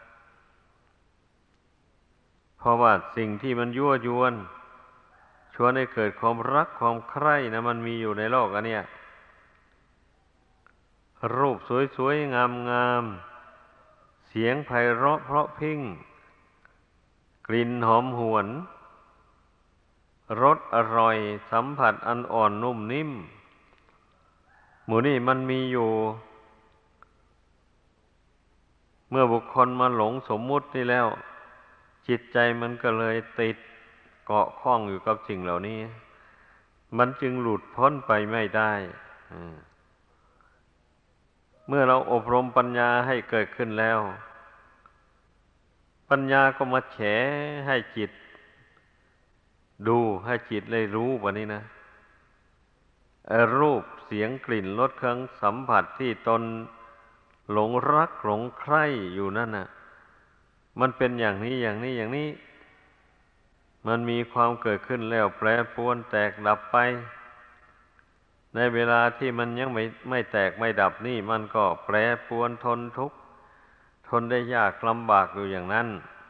เพราะว่าสิ่งที่มันยั่วยวนชวนให้เกิดความรักความใคร่นะมันมีอยู่ในโลกอันเนี้ยรูปสวยๆงามๆเสียงไพเราะเพราะพริ้งกลิ่นหอมหวนรสอร่อยสัมผัสอันอ่อนนุ่มนิ่มหมู่นี่มันมีอยู่เมื่อบุคคลมาหลงสมมุตินี่แล้วจิตใจมันก็เลยติดเกาะข้องอยู่กับสิ่งเหล่านี้มันจึงหลุดพ้นไปไม่ได้เมื่อเราอบรมปัญญาให้เกิดขึ้นแล้วปัญญาก็มาแฉให้จิตดูให้จิตเลยรู้ว่านี้นะรูปเสียงกลิ่นรสเครื่องสัมผัสที่ตนหลงรักหลงใคร่อยู่นั่นน่ะมันเป็นอย่างนี้อย่างนี้อย่างนี้มันมีความเกิดขึ้นแล้วแปรปรวนแตกดับไปในเวลาที่มันยังไม่แตกไม่ดับนี่มันก็แปรปรวนทนทุกข์ทนได้ยากลำบากอยู่อย่างนั้น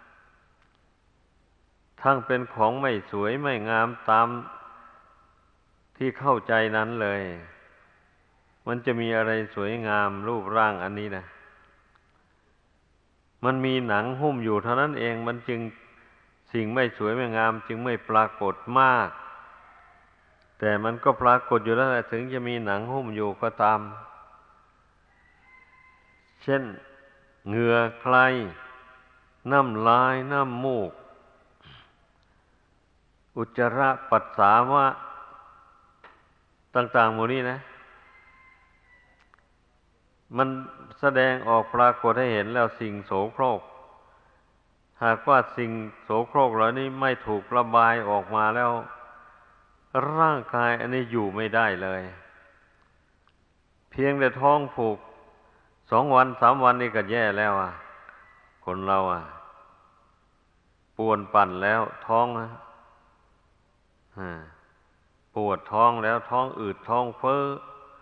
ทั้งเป็นของไม่สวยไม่งามตามที่เข้าใจนั้นเลยมันจะมีอะไรสวยงามรูปร่างอันนี้นะมันมีหนังหุ้มอยู่เท่านั้นเองมันจึงสิ่งไม่สวยไม่งามจึงไม่ปรากฏมากแต่มันก็ปรากฏอยู่แล้วแหละถึงจะมีหนังหุ้มอยู่ก็ตามเช่นเหงื่อใครน้ำลายน้ำมูกอุจจาระปัสสาวะต่างๆหมดนี้นะมันแสดงออกปรากฏให้เห็นแล้วสิ่งโสโครกหากว่าสิ่งโสโครกเหล่านี้ไม่ถูกระบายออกมาแล้วร่างกายอันนี้อยู่ไม่ได้เลยเพียงแต่ท้องผูก2 วัน 3 วันนี่ก็แย่แล้วคนเราป่วนปั่นแล้วท้องอ่าปวดท้องแล้วท้องอืดท้องเฟ้อ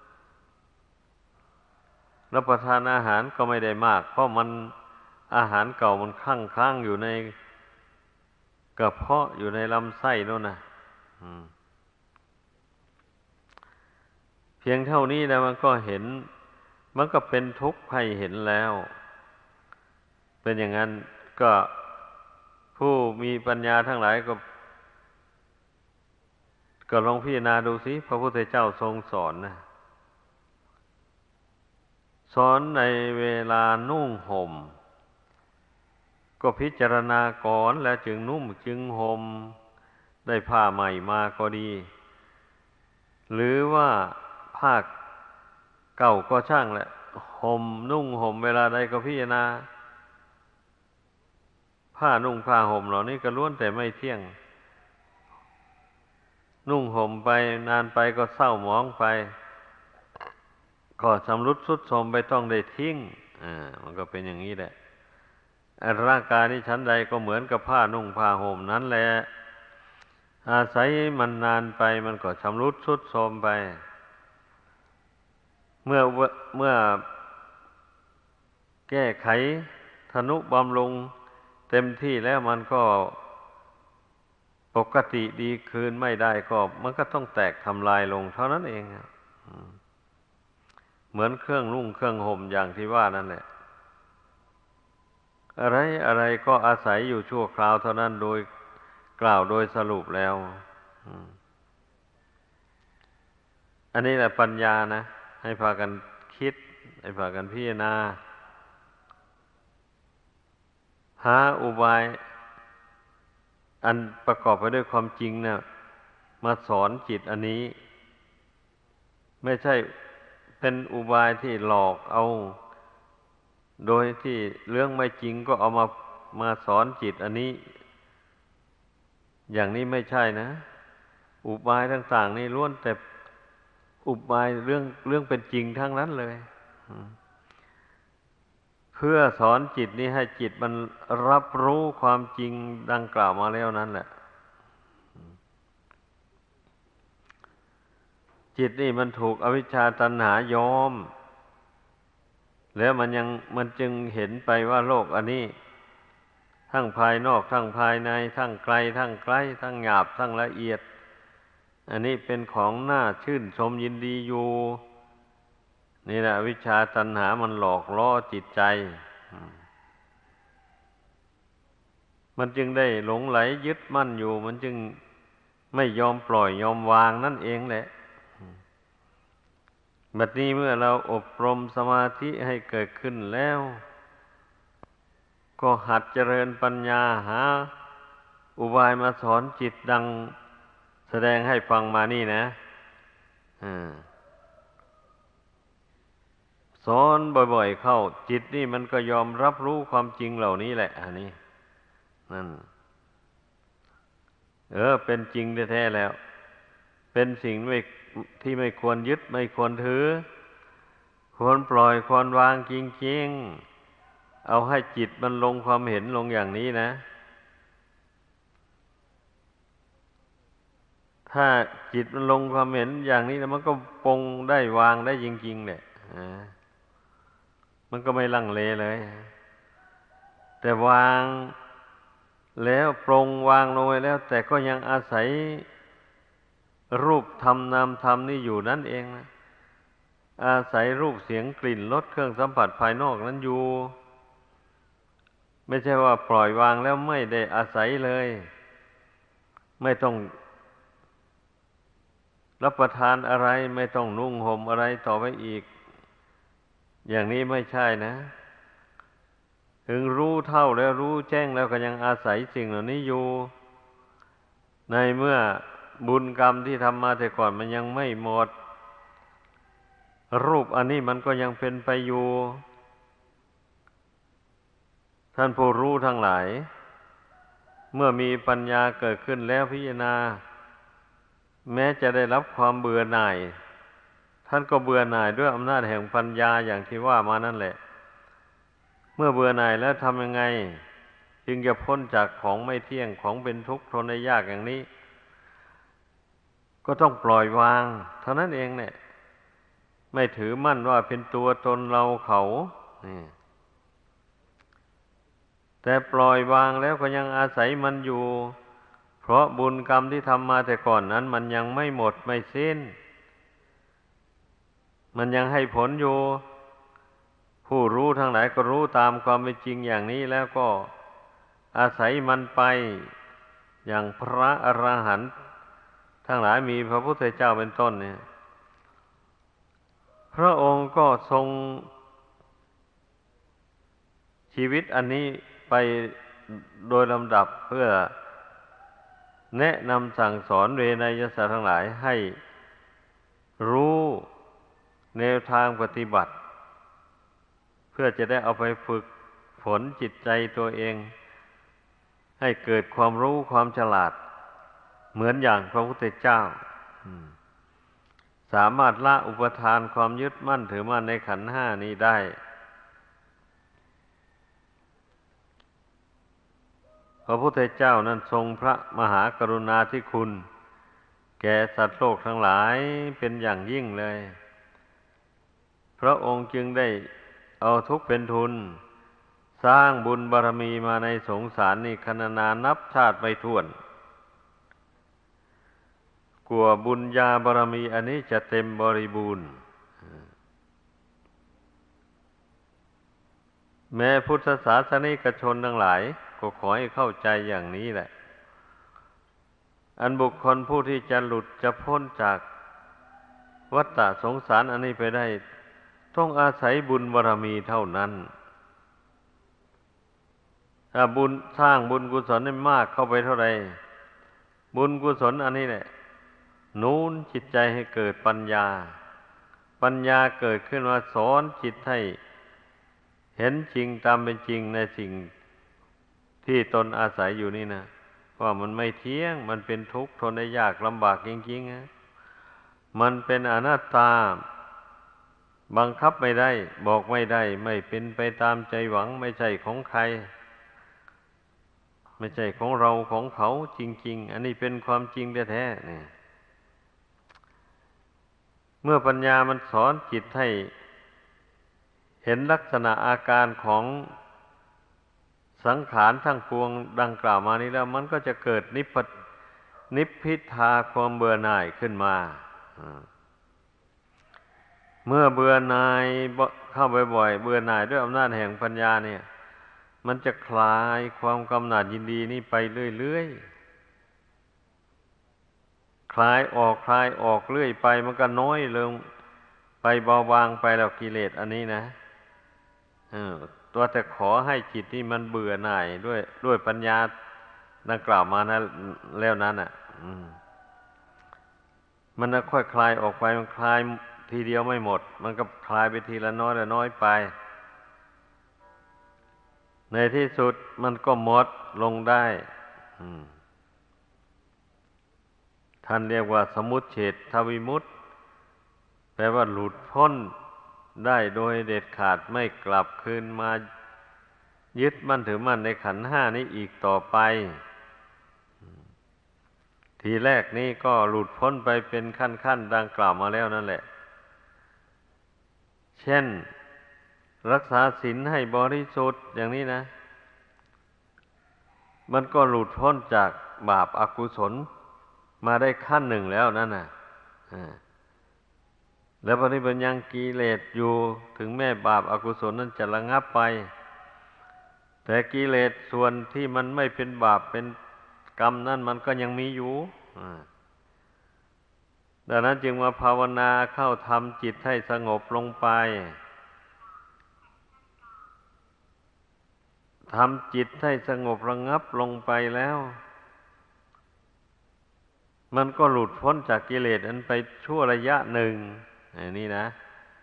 รับประทานอาหารก็ไม่ได้มากเพราะมันอาหารเก่ามันค้างอยู่ในกระเพาะอยู่ในลำไส้นั่นนะอืมเพียงเท่านี้แล้วมันก็เห็นมันก็เป็นทุกข์ให้เห็นแล้วเป็นอย่างนั้นก็ผู้มีปัญญาทั้งหลายก็ลองพิจารณาดูสิพระพุทธเจ้าทรงสอนนะสอนในเวลานุ่งห่มก็พิจารณาก่อนแล้วจึงนุ่มจึงห่มได้ผ้าใหม่มาก็ดีหรือว่าผ้าเก่าก็ช่างแหละห่มนุ่งห่มเวลาใดก็พิจารณาผ้านุ่งผ้าห่มเหล่านี้ก็ล้วนแต่ไม่เที่ยงนุ่งห่มไปนานไปก็เศร้าหมองไปก็ชำรุดทรุดโทรมไปต้องได้ทิ้งมันก็เป็นอย่างนี้แหละร่างกายนี้ชั้นใดก็เหมือนกับผ้านุ่งผ้าห่มนั้นแหละอาศัยมันนานไปมันก็ชำรุดทรุดโทรมไปเมื่อแก้ไขทนุบำรุงเต็มที่แล้วมันก็ปกติดีคืนไม่ได้ก็มันก็ต้องแตกทำลายลงเท่านั้นเองเหมือนเครื่องนุ่งเครื่องห่มอย่างที่ว่านั่นแหละอะไรอะไรก็อาศัยอยู่ชั่วคราวเท่านั้นโดยกล่าวโดยสรุปแล้วอันนี้แหละปัญญานะให้พากันคิดให้พากันพิจารณาหาอุบายอันประกอบไปด้วยความจริงนะมาสอนจิตอันนี้ไม่ใช่เป็นอุบายที่หลอกเอาโดยที่เรื่องไม่จริงก็เอามาสอนจิตอันนี้อย่างนี้ไม่ใช่นะอุบายต่างๆนี่ล้วนแต่อุบายเรื่องเป็นจริงทั้งนั้นเลยเพื่อสอนจิตนี้ให้จิตมันรับรู้ความจริงดังกล่าวมาแล้วนั่นแหละจิตนี่มันถูกอวิชชาตัณหายอมแล้วมันจึงเห็นไปว่าโลกอันนี้ทั้งภายนอกทั้งภายในทั้งไกลทั้งใกล้ทั้งหยาบทั้งละเอียดอันนี้เป็นของน่าชื่นชมยินดีอยู่นี่แหละอวิชชาตัณหามันหลอกล่อจิตใจมันจึงได้หลงไหลยึดมั่นอยู่มันจึงไม่ยอมปล่อยยอมวางนั่นเองแหละบัดนี้เมื่อเราอบรมสมาธิให้เกิดขึ้นแล้วก็หัดเจริญปัญญาหาอุบายมาสอนจิตดังแสดงให้ฟังมานี่นะสอนบ่อยๆเข้าจิตนี่มันก็ยอมรับรู้ความจริงเหล่านี้แหละอันนี้นั่นเป็นจริงแท้ๆแล้วเป็นสิ่งที่ไม่ควรยึดไม่ควรถือควรปล่อยควรวางจริงๆเอาให้จิตมันลงความเห็นลงอย่างนี้นะถ้าจิตมันลงความเห็นอย่างนี้แล้วมันก็ปรงได้วางได้จริงๆเนี่ยมันก็ไม่ลังเลเลยแต่วางแล้วปรงวางลงไปแล้วแต่ก็ยังอาศัยรูปธรรมนามธรรมนี่อยู่นั่นเองนะอาศัยรูปเสียงกลิ่นรสเครื่องสัมผัสภายนอกนั้นอยู่ไม่ใช่ว่าปล่อยวางแล้วไม่ได้อาศัยเลยไม่ต้องรับประทานอะไรไม่ต้องนุ่งห่มอะไรต่อไปอีกอย่างนี้ไม่ใช่นะถึงรู้เท่าแล้วรู้แจ้งแล้วก็ยังอาศัยสิ่งเหล่านี้อยู่ในเมื่อบุญกรรมที่ทำมาแต่ก่อนมันยังไม่หมดรูปอันนี้มันก็ยังเป็นไปอยู่ท่านผู้รู้ทั้งหลายเมื่อมีปัญญาเกิดขึ้นแล้วพิจารณาแม้จะได้รับความเบื่อหน่ายท่านก็เบื่อหน่ายด้วยอำนาจแห่งปัญญาอย่างที่ว่ามานั่นแหละเมื่อเบื่อหน่ายแล้วทำยังไงจึงจะพ้นจากของไม่เที่ยงของเป็นทุกข์ทนได้ยากอย่างนี้ก็ต้องปล่อยวางเท่านั้นเองเนี่ยไม่ถือมั่นว่าเป็นตัวตนเราเขานี่แต่ปล่อยวางแล้วก็ยังอาศัยมันอยู่เพราะบุญกรรมที่ทำมาแต่ก่อนนั้นมันยังไม่หมดไม่สิ้นมันยังให้ผลอยู่ผู้รู้ทั้งหลายก็รู้ตามความเป็นจริงอย่างนี้แล้วก็อาศัยมันไปอย่างพระอรหันต์ทั้งหลายมีพระพุทธเจ้าเป็นต้นเนี่ยพระองค์ก็ทรงชีวิตอันนี้ไปโดยลำดับเพื่อแนะนำสั่งสอนเวไนยสัตว์ทั้งหลายให้รู้แนวทางปฏิบัติเพื่อจะได้เอาไปฝึกฝนจิตใจตัวเองให้เกิดความรู้ความฉลาดเหมือนอย่างพระพุทธเจ้าสามารถละอุปทานความยึดมั่นถือมั่นในขันธ์ห้านี้ได้พระพุทธเจ้านั้นทรงพระมหากรุณาธิคุณแก่สัตว์โลกทั้งหลายเป็นอย่างยิ่งเลยพระองค์จึงได้เอาทุกข์เป็นทุนสร้างบุญบารมีมาในสงสารนี่คณนานับชาติไม่ถ้วนกว่าบุญญาบารมีอันนี้จะเต็มบริบูรณ์แม้พุทธศาสนิกชนทั้งหลายก็ขอให้เข้าใจอย่างนี้แหละอันบุคคลผู้ที่จะหลุดจะพ้นจากวัฏฏะสงสารอันนี้ไปได้ต้องอาศัยบุญบารมีเท่านั้นถ้าบุญสร้างบุญกุศลได้มากเข้าไปเท่าใดบุญกุศลอันนี้แหละนูนจิตใจให้เกิดปัญญาปัญญาเกิดขึ้นมาสอนจิตให้เห็นจริงตามเป็นจริงในสิ่งที่ตนอาศัยอยู่นี่นะว่ามันไม่เที่ยงมันเป็นทุกข์ทนได้ยากลำบากจริงๆนะมันเป็นอนัตตาบังคับไม่ได้บอกไม่ได้ไม่เป็นไปตามใจหวังไม่ใช่ของใครไม่ใช่ของเราของเขาจริงๆอันนี้เป็นความจริงแท้ๆนี่เมื่อปัญญามันสอนจิตให้เห็นลักษณะอาการของสังขารทั้งปวงดังกล่าวมานี้แล้วมันก็จะเกิดนิพพิทาความเบื่อหน่ายขึ้นมาเมื่อเบื่อหน่ายเข้าบ่อยๆเบื่อหน่ายด้วยอำนาจแห่งปัญญาเนี่ยมันจะคลายความกำหนัดยินดีนี่ไปเรื่อยๆคลายออกเรื่อยไปมันก็น้อยลงไปเบาบางไปแล้วกิเลสอันนี้นะตัวแต่ขอให้จิตนี่มันเบื่อหน่ายด้วยปัญญาดังกล่าวมานะแล้วนั้นอ่ะมันจะค่อยคลายออกไปมันคลายทีเดียวไม่หมดมันก็คลายไปทีละน้อยไปในที่สุดมันก็หมดลงได้ท่านเรียกว่าสมุจเฉทวิมุตติแปลว่าหลุดพ้นได้โดยเด็ดขาดไม่กลับคืนมายึดมั่นถือมั่นในขันธ์ห้านี้อีกต่อไปทีแรกนี้ก็หลุดพ้นไปเป็นขั้นดังกล่าวมาแล้วนั่นแหละเช่นรักษาศีลให้บริสุทธิ์อย่างนี้นะมันก็หลุดพ้นจากบาปอกุศลมาได้ขั้นหนึ่งแล้วนั่นน่ะแล้วพอนี้มันยังกิเลสอยู่ถึงแม้บาปอกุศลนั้นจะระงับไปแต่กิเลสส่วนที่มันไม่เป็นบาปเป็นกรรมนั่นมันก็ยังมีอยู่ดังนั้นจึงมาภาวนาเข้าทำจิตให้สงบลงไปทำจิตให้สงบระงับลงไปแล้วมันก็หลุดพ้นจากกิเลสอันไปชั่วระยะหนึ่งอย่างนี้นะ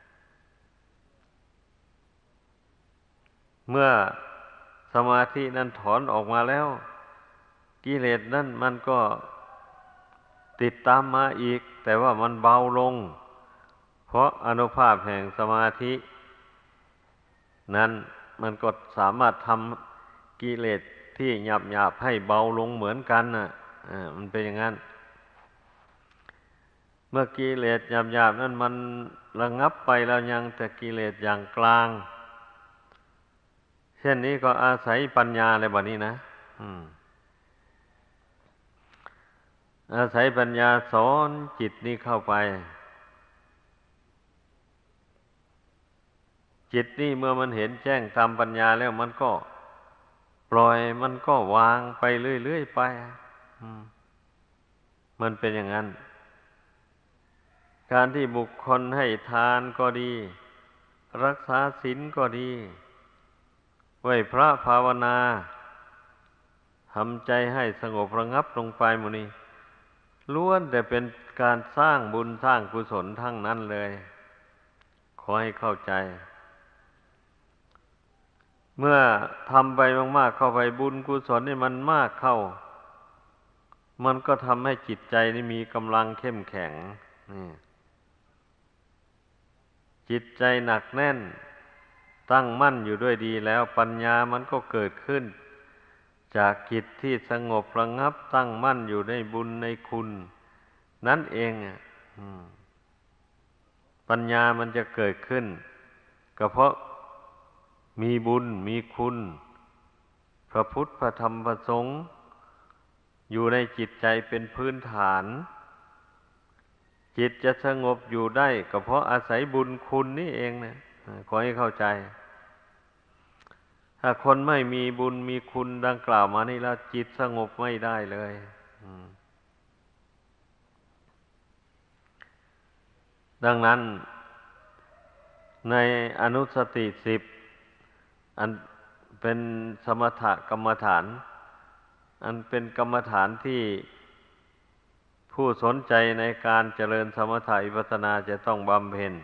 เมื่อสมาธินั้นถอนออกมาแล้วกิเลสนั้นมันก็ติดตามมาอีกแต่ว่ามันเบาลงเพราะอานุภาพแห่งสมาธินั้นมันก็สามารถทำกิเลสที่หยาบให้เบาลงเหมือนกันน่ะมันเป็นอย่างนั้นเมื่อกิเลสหยาบๆนั้นมันระงับไปแล้วยังแต่กิเลสอย่างกลางเช่นนี้ก็อาศัยปัญญาเลยบัดนี้นะอาศัยปัญญาสอนจิตนี้เข้าไปจิตนี่เมื่อมันเห็นแจ้งตามปัญญาแล้วมันก็ปล่อยมันก็วางไปเรื่อยๆไปอืมมันเป็นอย่างนั้นการที่บุคคลให้ทานก็ดีรักษาศีลก็ดีไหว้พระภาวนาทำใจให้สงบระงับลงไปหมู่นี้ล้วนแต่เป็นการสร้างบุญสร้างกุศลทั้งนั้นเลยขอให้เข้าใจเมื่อทำไปมากๆเข้าไปบุญกุศลนี่มันมากเข้ามันก็ทำให้จิตใจนี่มีกำลังเข้มแข็งนี่จิตใจหนักแน่นตั้งมั่นอยู่ด้วยดีแล้วปัญญามันก็เกิดขึ้นจากจิตที่สงบระงับตั้งมั่นอยู่ในบุญในคุณนั่นเองปัญญามันจะเกิดขึ้นก็เพราะมีบุญมีคุณพระพุทธพระธรรมพระสงฆ์อยู่ในจิตใจเป็นพื้นฐานจิตจะสงบอยู่ได้ก็เพราะอาศัยบุญคุณนี่เองนะขอให้เข้าใจถ้าคนไม่มีบุญมีคุณดังกล่าวมานี่แล้วจิตสงบไม่ได้เลยดังนั้นในอนุสติ10อันเป็นสมถกรรมฐานอันเป็นกรรมฐานที่ผู้สนใจในการเจริญสมถะวิปัสสนาจะต้องบำเพ็ญ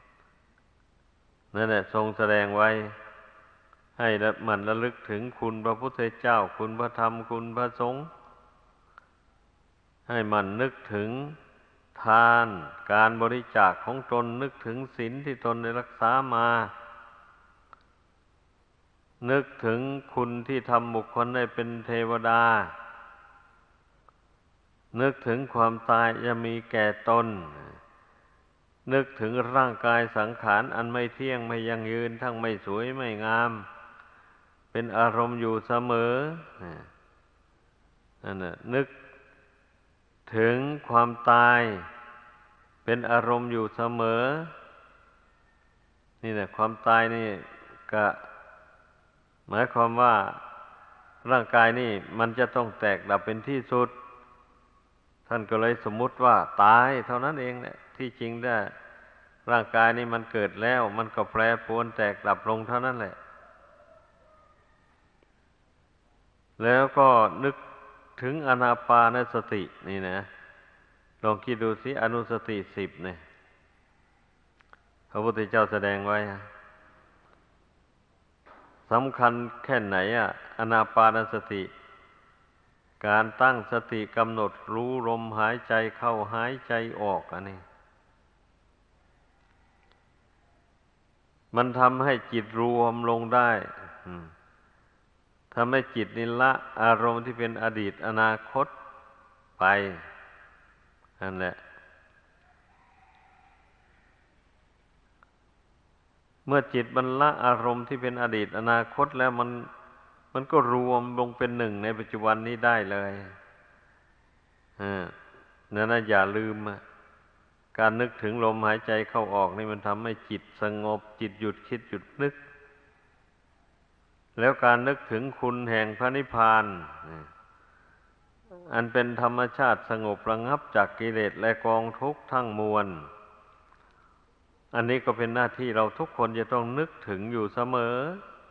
นั่นแหละทรงแสดงไว้ให้มันระลึกถึงคุณพระพุทธเจ้าคุณพระธรรมคุณพระสงฆ์ให้มันนึกถึงทานการบริจาคของตนนึกถึงศีลที่ตนได้รักษามานึกถึงคุณที่ทำบุคคลได้เป็นเทวดานึกถึงความตายจะมีแก่ตนนึกถึงร่างกายสังขารอันไม่เที่ยงไม่ยั่งยืนทั้งไม่สวยไม่งามเป็นอารมณ์อยู่เสมอนั่นน่ะนึกถึงความตายเป็นอารมณ์อยู่เสมอนี่แหละความตายนี่ก็หมายความว่าร่างกายนี่มันจะต้องแตกดับเป็นที่สุดท่านก็เลยสมมุติว่าตายเท่านั้นเองแหละที่จริงได้ร่างกายนี่มันเกิดแล้วมันก็แปรปรวนแตกดับลงเท่านั้นแหละแล้วก็นึกถึงอานาปานสตินี่นะลองคิดดูสิอนุสติ10เนี่ยพระพุทธเจ้าแสดงไว้สำคัญแค่ไหนอานาปานสติการตั้งสติกำหนดรู้ลมหายใจเข้าหายใจออกอันนี้มันทำให้จิตรวมลงได้ทำให้จิตนิละอารมณ์ที่เป็นอดีตอนาคตไปนั่นแหละเมื่อจิตมันละอารมณ์ที่เป็นอดีตอนาคตแล้วมันก็รวมลงเป็นหนึ่งในปัจจุบันนี้ได้เลยนั่นนะอย่าลืมการนึกถึงลมหายใจเข้าออกนี่มันทำให้จิตสงบจิตหยุดคิดหยุดนึกแล้วการนึกถึงคุณแห่งพระนิพพานอันเป็นธรรมชาติสงบระงับจากกิเลสและกองทุกข์ทั้งมวลอันนี้ก็เป็นหน้าที่เราทุกคนจะต้องนึกถึงอยู่เสมอ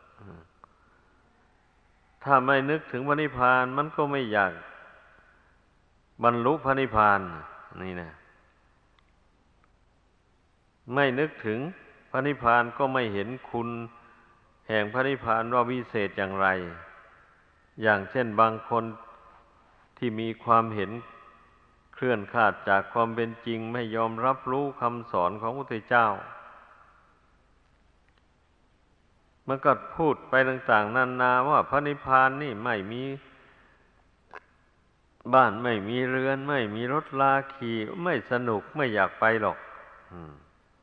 ถ้าไม่นึกถึงพระนิพพานมันก็ไม่อยากบรรลุพระนิพพานนี่นะไม่นึกถึงพระนิพพานก็ไม่เห็นคุณแห่งพระนิพพานว่าวิเศษอย่างไรอย่างเช่นบางคนที่มีความเห็นเคลื่อนคลาดจากความเป็นจริงไม่ยอมรับรู้คำสอนของพระพุทธเจ้ามันก็พูดไปต่างๆนานาว่าพระนิพพานนี่ไม่มีบ้านไม่มีเรือนไม่มีรถลาขี่ไม่สนุกไม่อยากไปหรอกอืม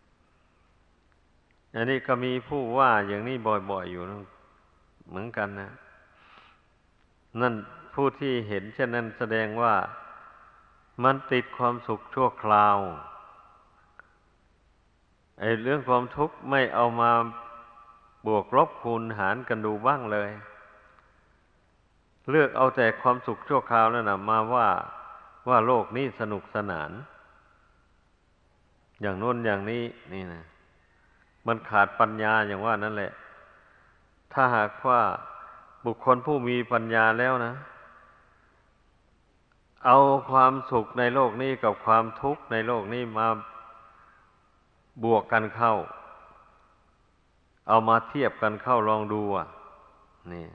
อันนี้ก็มีผู้ว่าอย่างนี้บ่อยๆอยู่นะเหมือนกันนะนั่นผู้ที่เห็นเช่นนั้นแสดงว่ามันติดความสุขชั่วคราวไอ้เรื่องความทุกข์ไม่เอามาบวกลบคูณหารกันดูบ้างเลยเลือกเอาแต่ความสุขชั่วคราวนั่นนะมาว่าโลกนี้สนุกสนานอย่างโน้นอย่างนี้นี่นะมันขาดปัญญาอย่างว่านั่นแหละถ้าหากว่าบุคคลผู้มีปัญญาแล้วนะเอาความสุขในโลกนี้กับความทุกข์ในโลกนี้มาบวกกันเข้าเอามาเทียบกันเข้าลองดูอ่ะนี่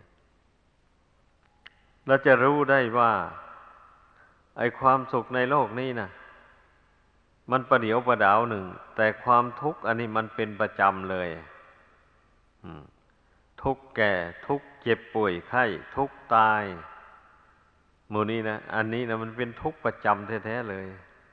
เราจะรู้ได้ว่าไอ้ความสุขในโลกนี้นะมันประเดี๋ยวประดาวหนึ่งแต่ความทุกข์อันนี้มันเป็นประจำเลยอืมทุกข์แก่ทุกข์เจ็บป่วยไข้ทุกข์ตายหมู่นี้นะอันนี้นะมันเป็นทุกข์ประจำแท้ๆเลย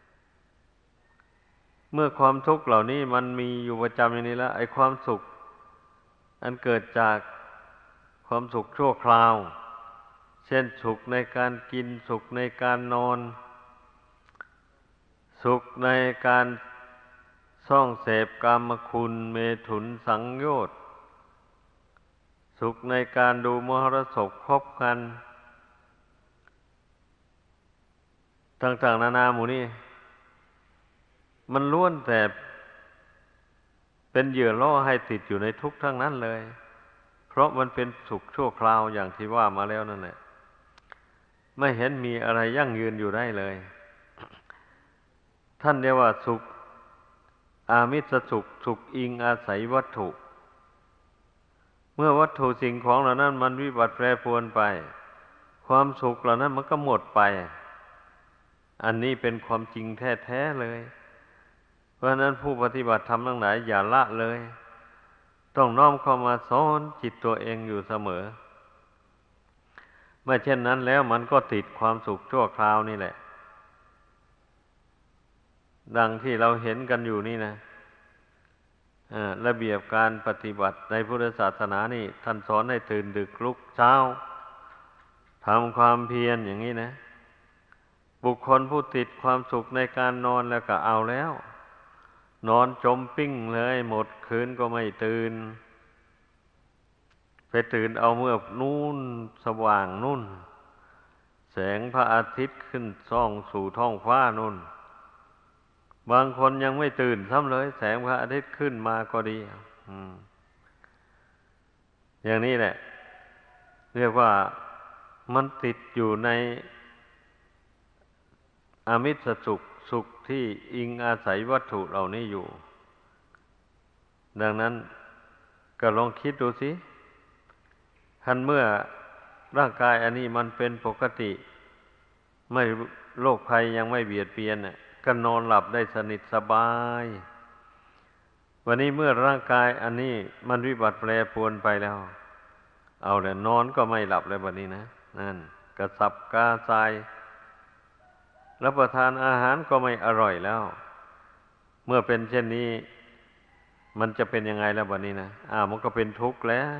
เมื่อความทุกข์เหล่านี้มันมีอยู่ประจำอย่างนี้แล้วไอ้ความสุขอันเกิดจากความสุขชั่วคราวเช่นสุขในการกินสุขในการนอนสุขในการส่องเสพกามคุณเมถุนสังโยชน์สุขในการดูมหรสพคบกันต่างๆนานาหมู่นี้มันล้วนแต่เป็นเหยื่อล่อให้ติดอยู่ในทุกข์ทั้งนั้นเลยเพราะมันเป็นสุขชั่วคราวอย่างที่ว่ามาแล้วนั่นแหละไม่เห็นมีอะไรยั่งยืนอยู่ได้เลยท่านเรียกว่าสุขอามิสสุขสุขอิงอาศัยวัตถุเมื่อวัตถุสิ่งของเหล่านั้นมันวิบัติแปรปรวนไปความสุขเหล่านั้นมันก็หมดไปอันนี้เป็นความจริงแท้ๆเลยเพราะฉะนั้นผู้ปฏิบัติธรรมทั้งหลายอย่าละเลยต้องน้อมเข้ามาสอนจิตตัวเองอยู่เสมอไม่เช่นนั้นแล้วมันก็ติดความสุขชั่วคราวนี่แหละดังที่เราเห็นกันอยู่นี่นะระเบียบการปฏิบัติในพุทธศาสนานี่ท่านสอนให้ตื่นดึกลุกเช้าทำความเพียรอย่างนี้นะบุคคลผู้ติดความสุขในการนอนแล้วก็เอาแล้วนอนจมปิ้งเลยหมดคืนก็ไม่ตื่นไปตื่นเอาเมื่อนู่นสว่างนู่นแสงพระอาทิตย์ขึ้นส่องสู่ท้องฟ้านู่นบางคนยังไม่ตื่นซ้ำเลยแสงพระอาทิตย์ขึ้นมาก็ดีอย่างนี้แหละเรียกว่ามันติดอยู่ในอามิสสุขสุขที่อิงอาศัยวัตถุเหล่านี้อยู่ดังนั้นก็ลองคิดดูสิคันเมื่อร่างกายอันนี้มันเป็นปกติไม่โรคภัยยังไม่เบียดเบียนน่ะก็นอนหลับได้สนิทสบายวันนี้เมื่อร่างกายอันนี้มันวิบัติแปรปรวนไปแล้วเอาแต่นอนก็ไม่หลับเลยวันนี้นะนั่นกระสับกระส่ายรับประทานอาหารก็ไม่อร่อยแล้วเมื่อเป็นเช่นนี้มันจะเป็นยังไงแล้ววันนี้นะมันก็เป็นทุกข์แล้ว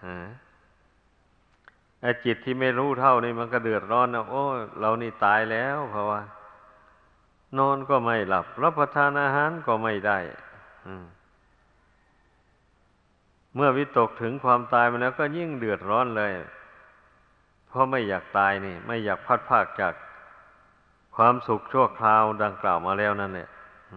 ไอ้จิตที่ไม่รู้เท่านี่มันก็เดือดร้อนนะโอ้เรานี่ตายแล้วเพราะว่านอนก็ไม่หลับรับประทานอาหารก็ไม่ได้เมื่อวิตกถึงความตายมาแล้วก็ยิ่งเดือดร้อนเลยเพราะไม่อยากตายนี่ไม่อยากพัดพรากจากความสุขชั่วคราวดังกล่าวมาแล้วนั่นแหละ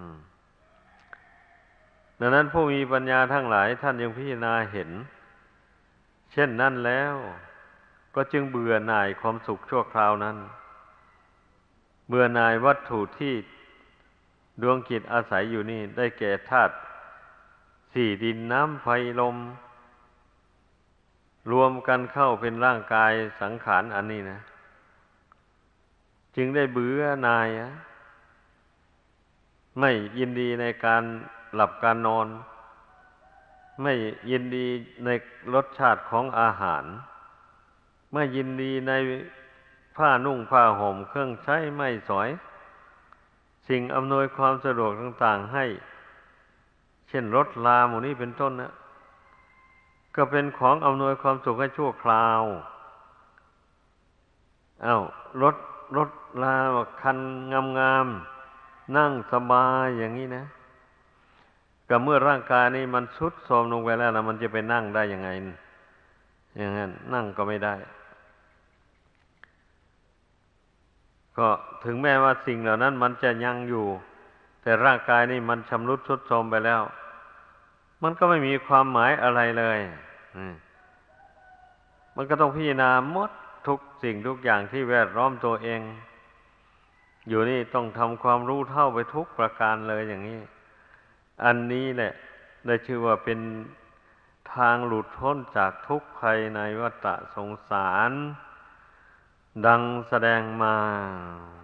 ดังนั้นผู้มีปัญญาทั้งหลายท่านยังพิจารณาเห็นเช่นนั้นแล้วก็จึงเบื่อหน่ายความสุขชั่วคราวนั้นเบื่อหน่ายวัตถุที่ดวงจิตอาศัยอยู่นี่ได้แก่ธาตุสี่ดินน้ำไฟลมรวมกันเข้าเป็นร่างกายสังขารอันนี้นะจึงได้เบื่อหน่ายไม่ยินดีในการหลับการนอนไม่ยินดีในรสชาติของอาหารไม่ยินดีในผ้านุ่งผ้าห่มเครื่องใช้ไม้สอยสิ่งอำนวยความสะดวกต่างๆให้เช่นรถราหมู่นี้เป็นต้นนะก็เป็นของอำนวยความสุขให้ชั่วคราวอ้าวรถรถราคันงามๆนั่งสบายอย่างนี้นะก็เมื่อร่างกายนี้มันทรุดโทรมลงไปแล้วนะมันจะไปนั่งได้ยังไงอย่างนั้นนั่งก็ไม่ได้ ก็ถึงแม้ว่าสิ่งเหล่านั้นมันจะยังอยู่แต่ร่างกายนี่มันชำรุดทรุดโทรมไปแล้วมันก็ไม่มีความหมายอะไรเลยอืมมันก็ต้องพิจารณาหมดทุกสิ่งทุกอย่างที่แวดล้อมตัวเองอยู่นี่ต้องทำความรู้เท่าไปทุกประการเลยอย่างนี้อันนี้แหละได้ชื่อว่าเป็นทางหลุดพ้นจากทุกข์ภัยในวัฏสงสารดังแสดงมา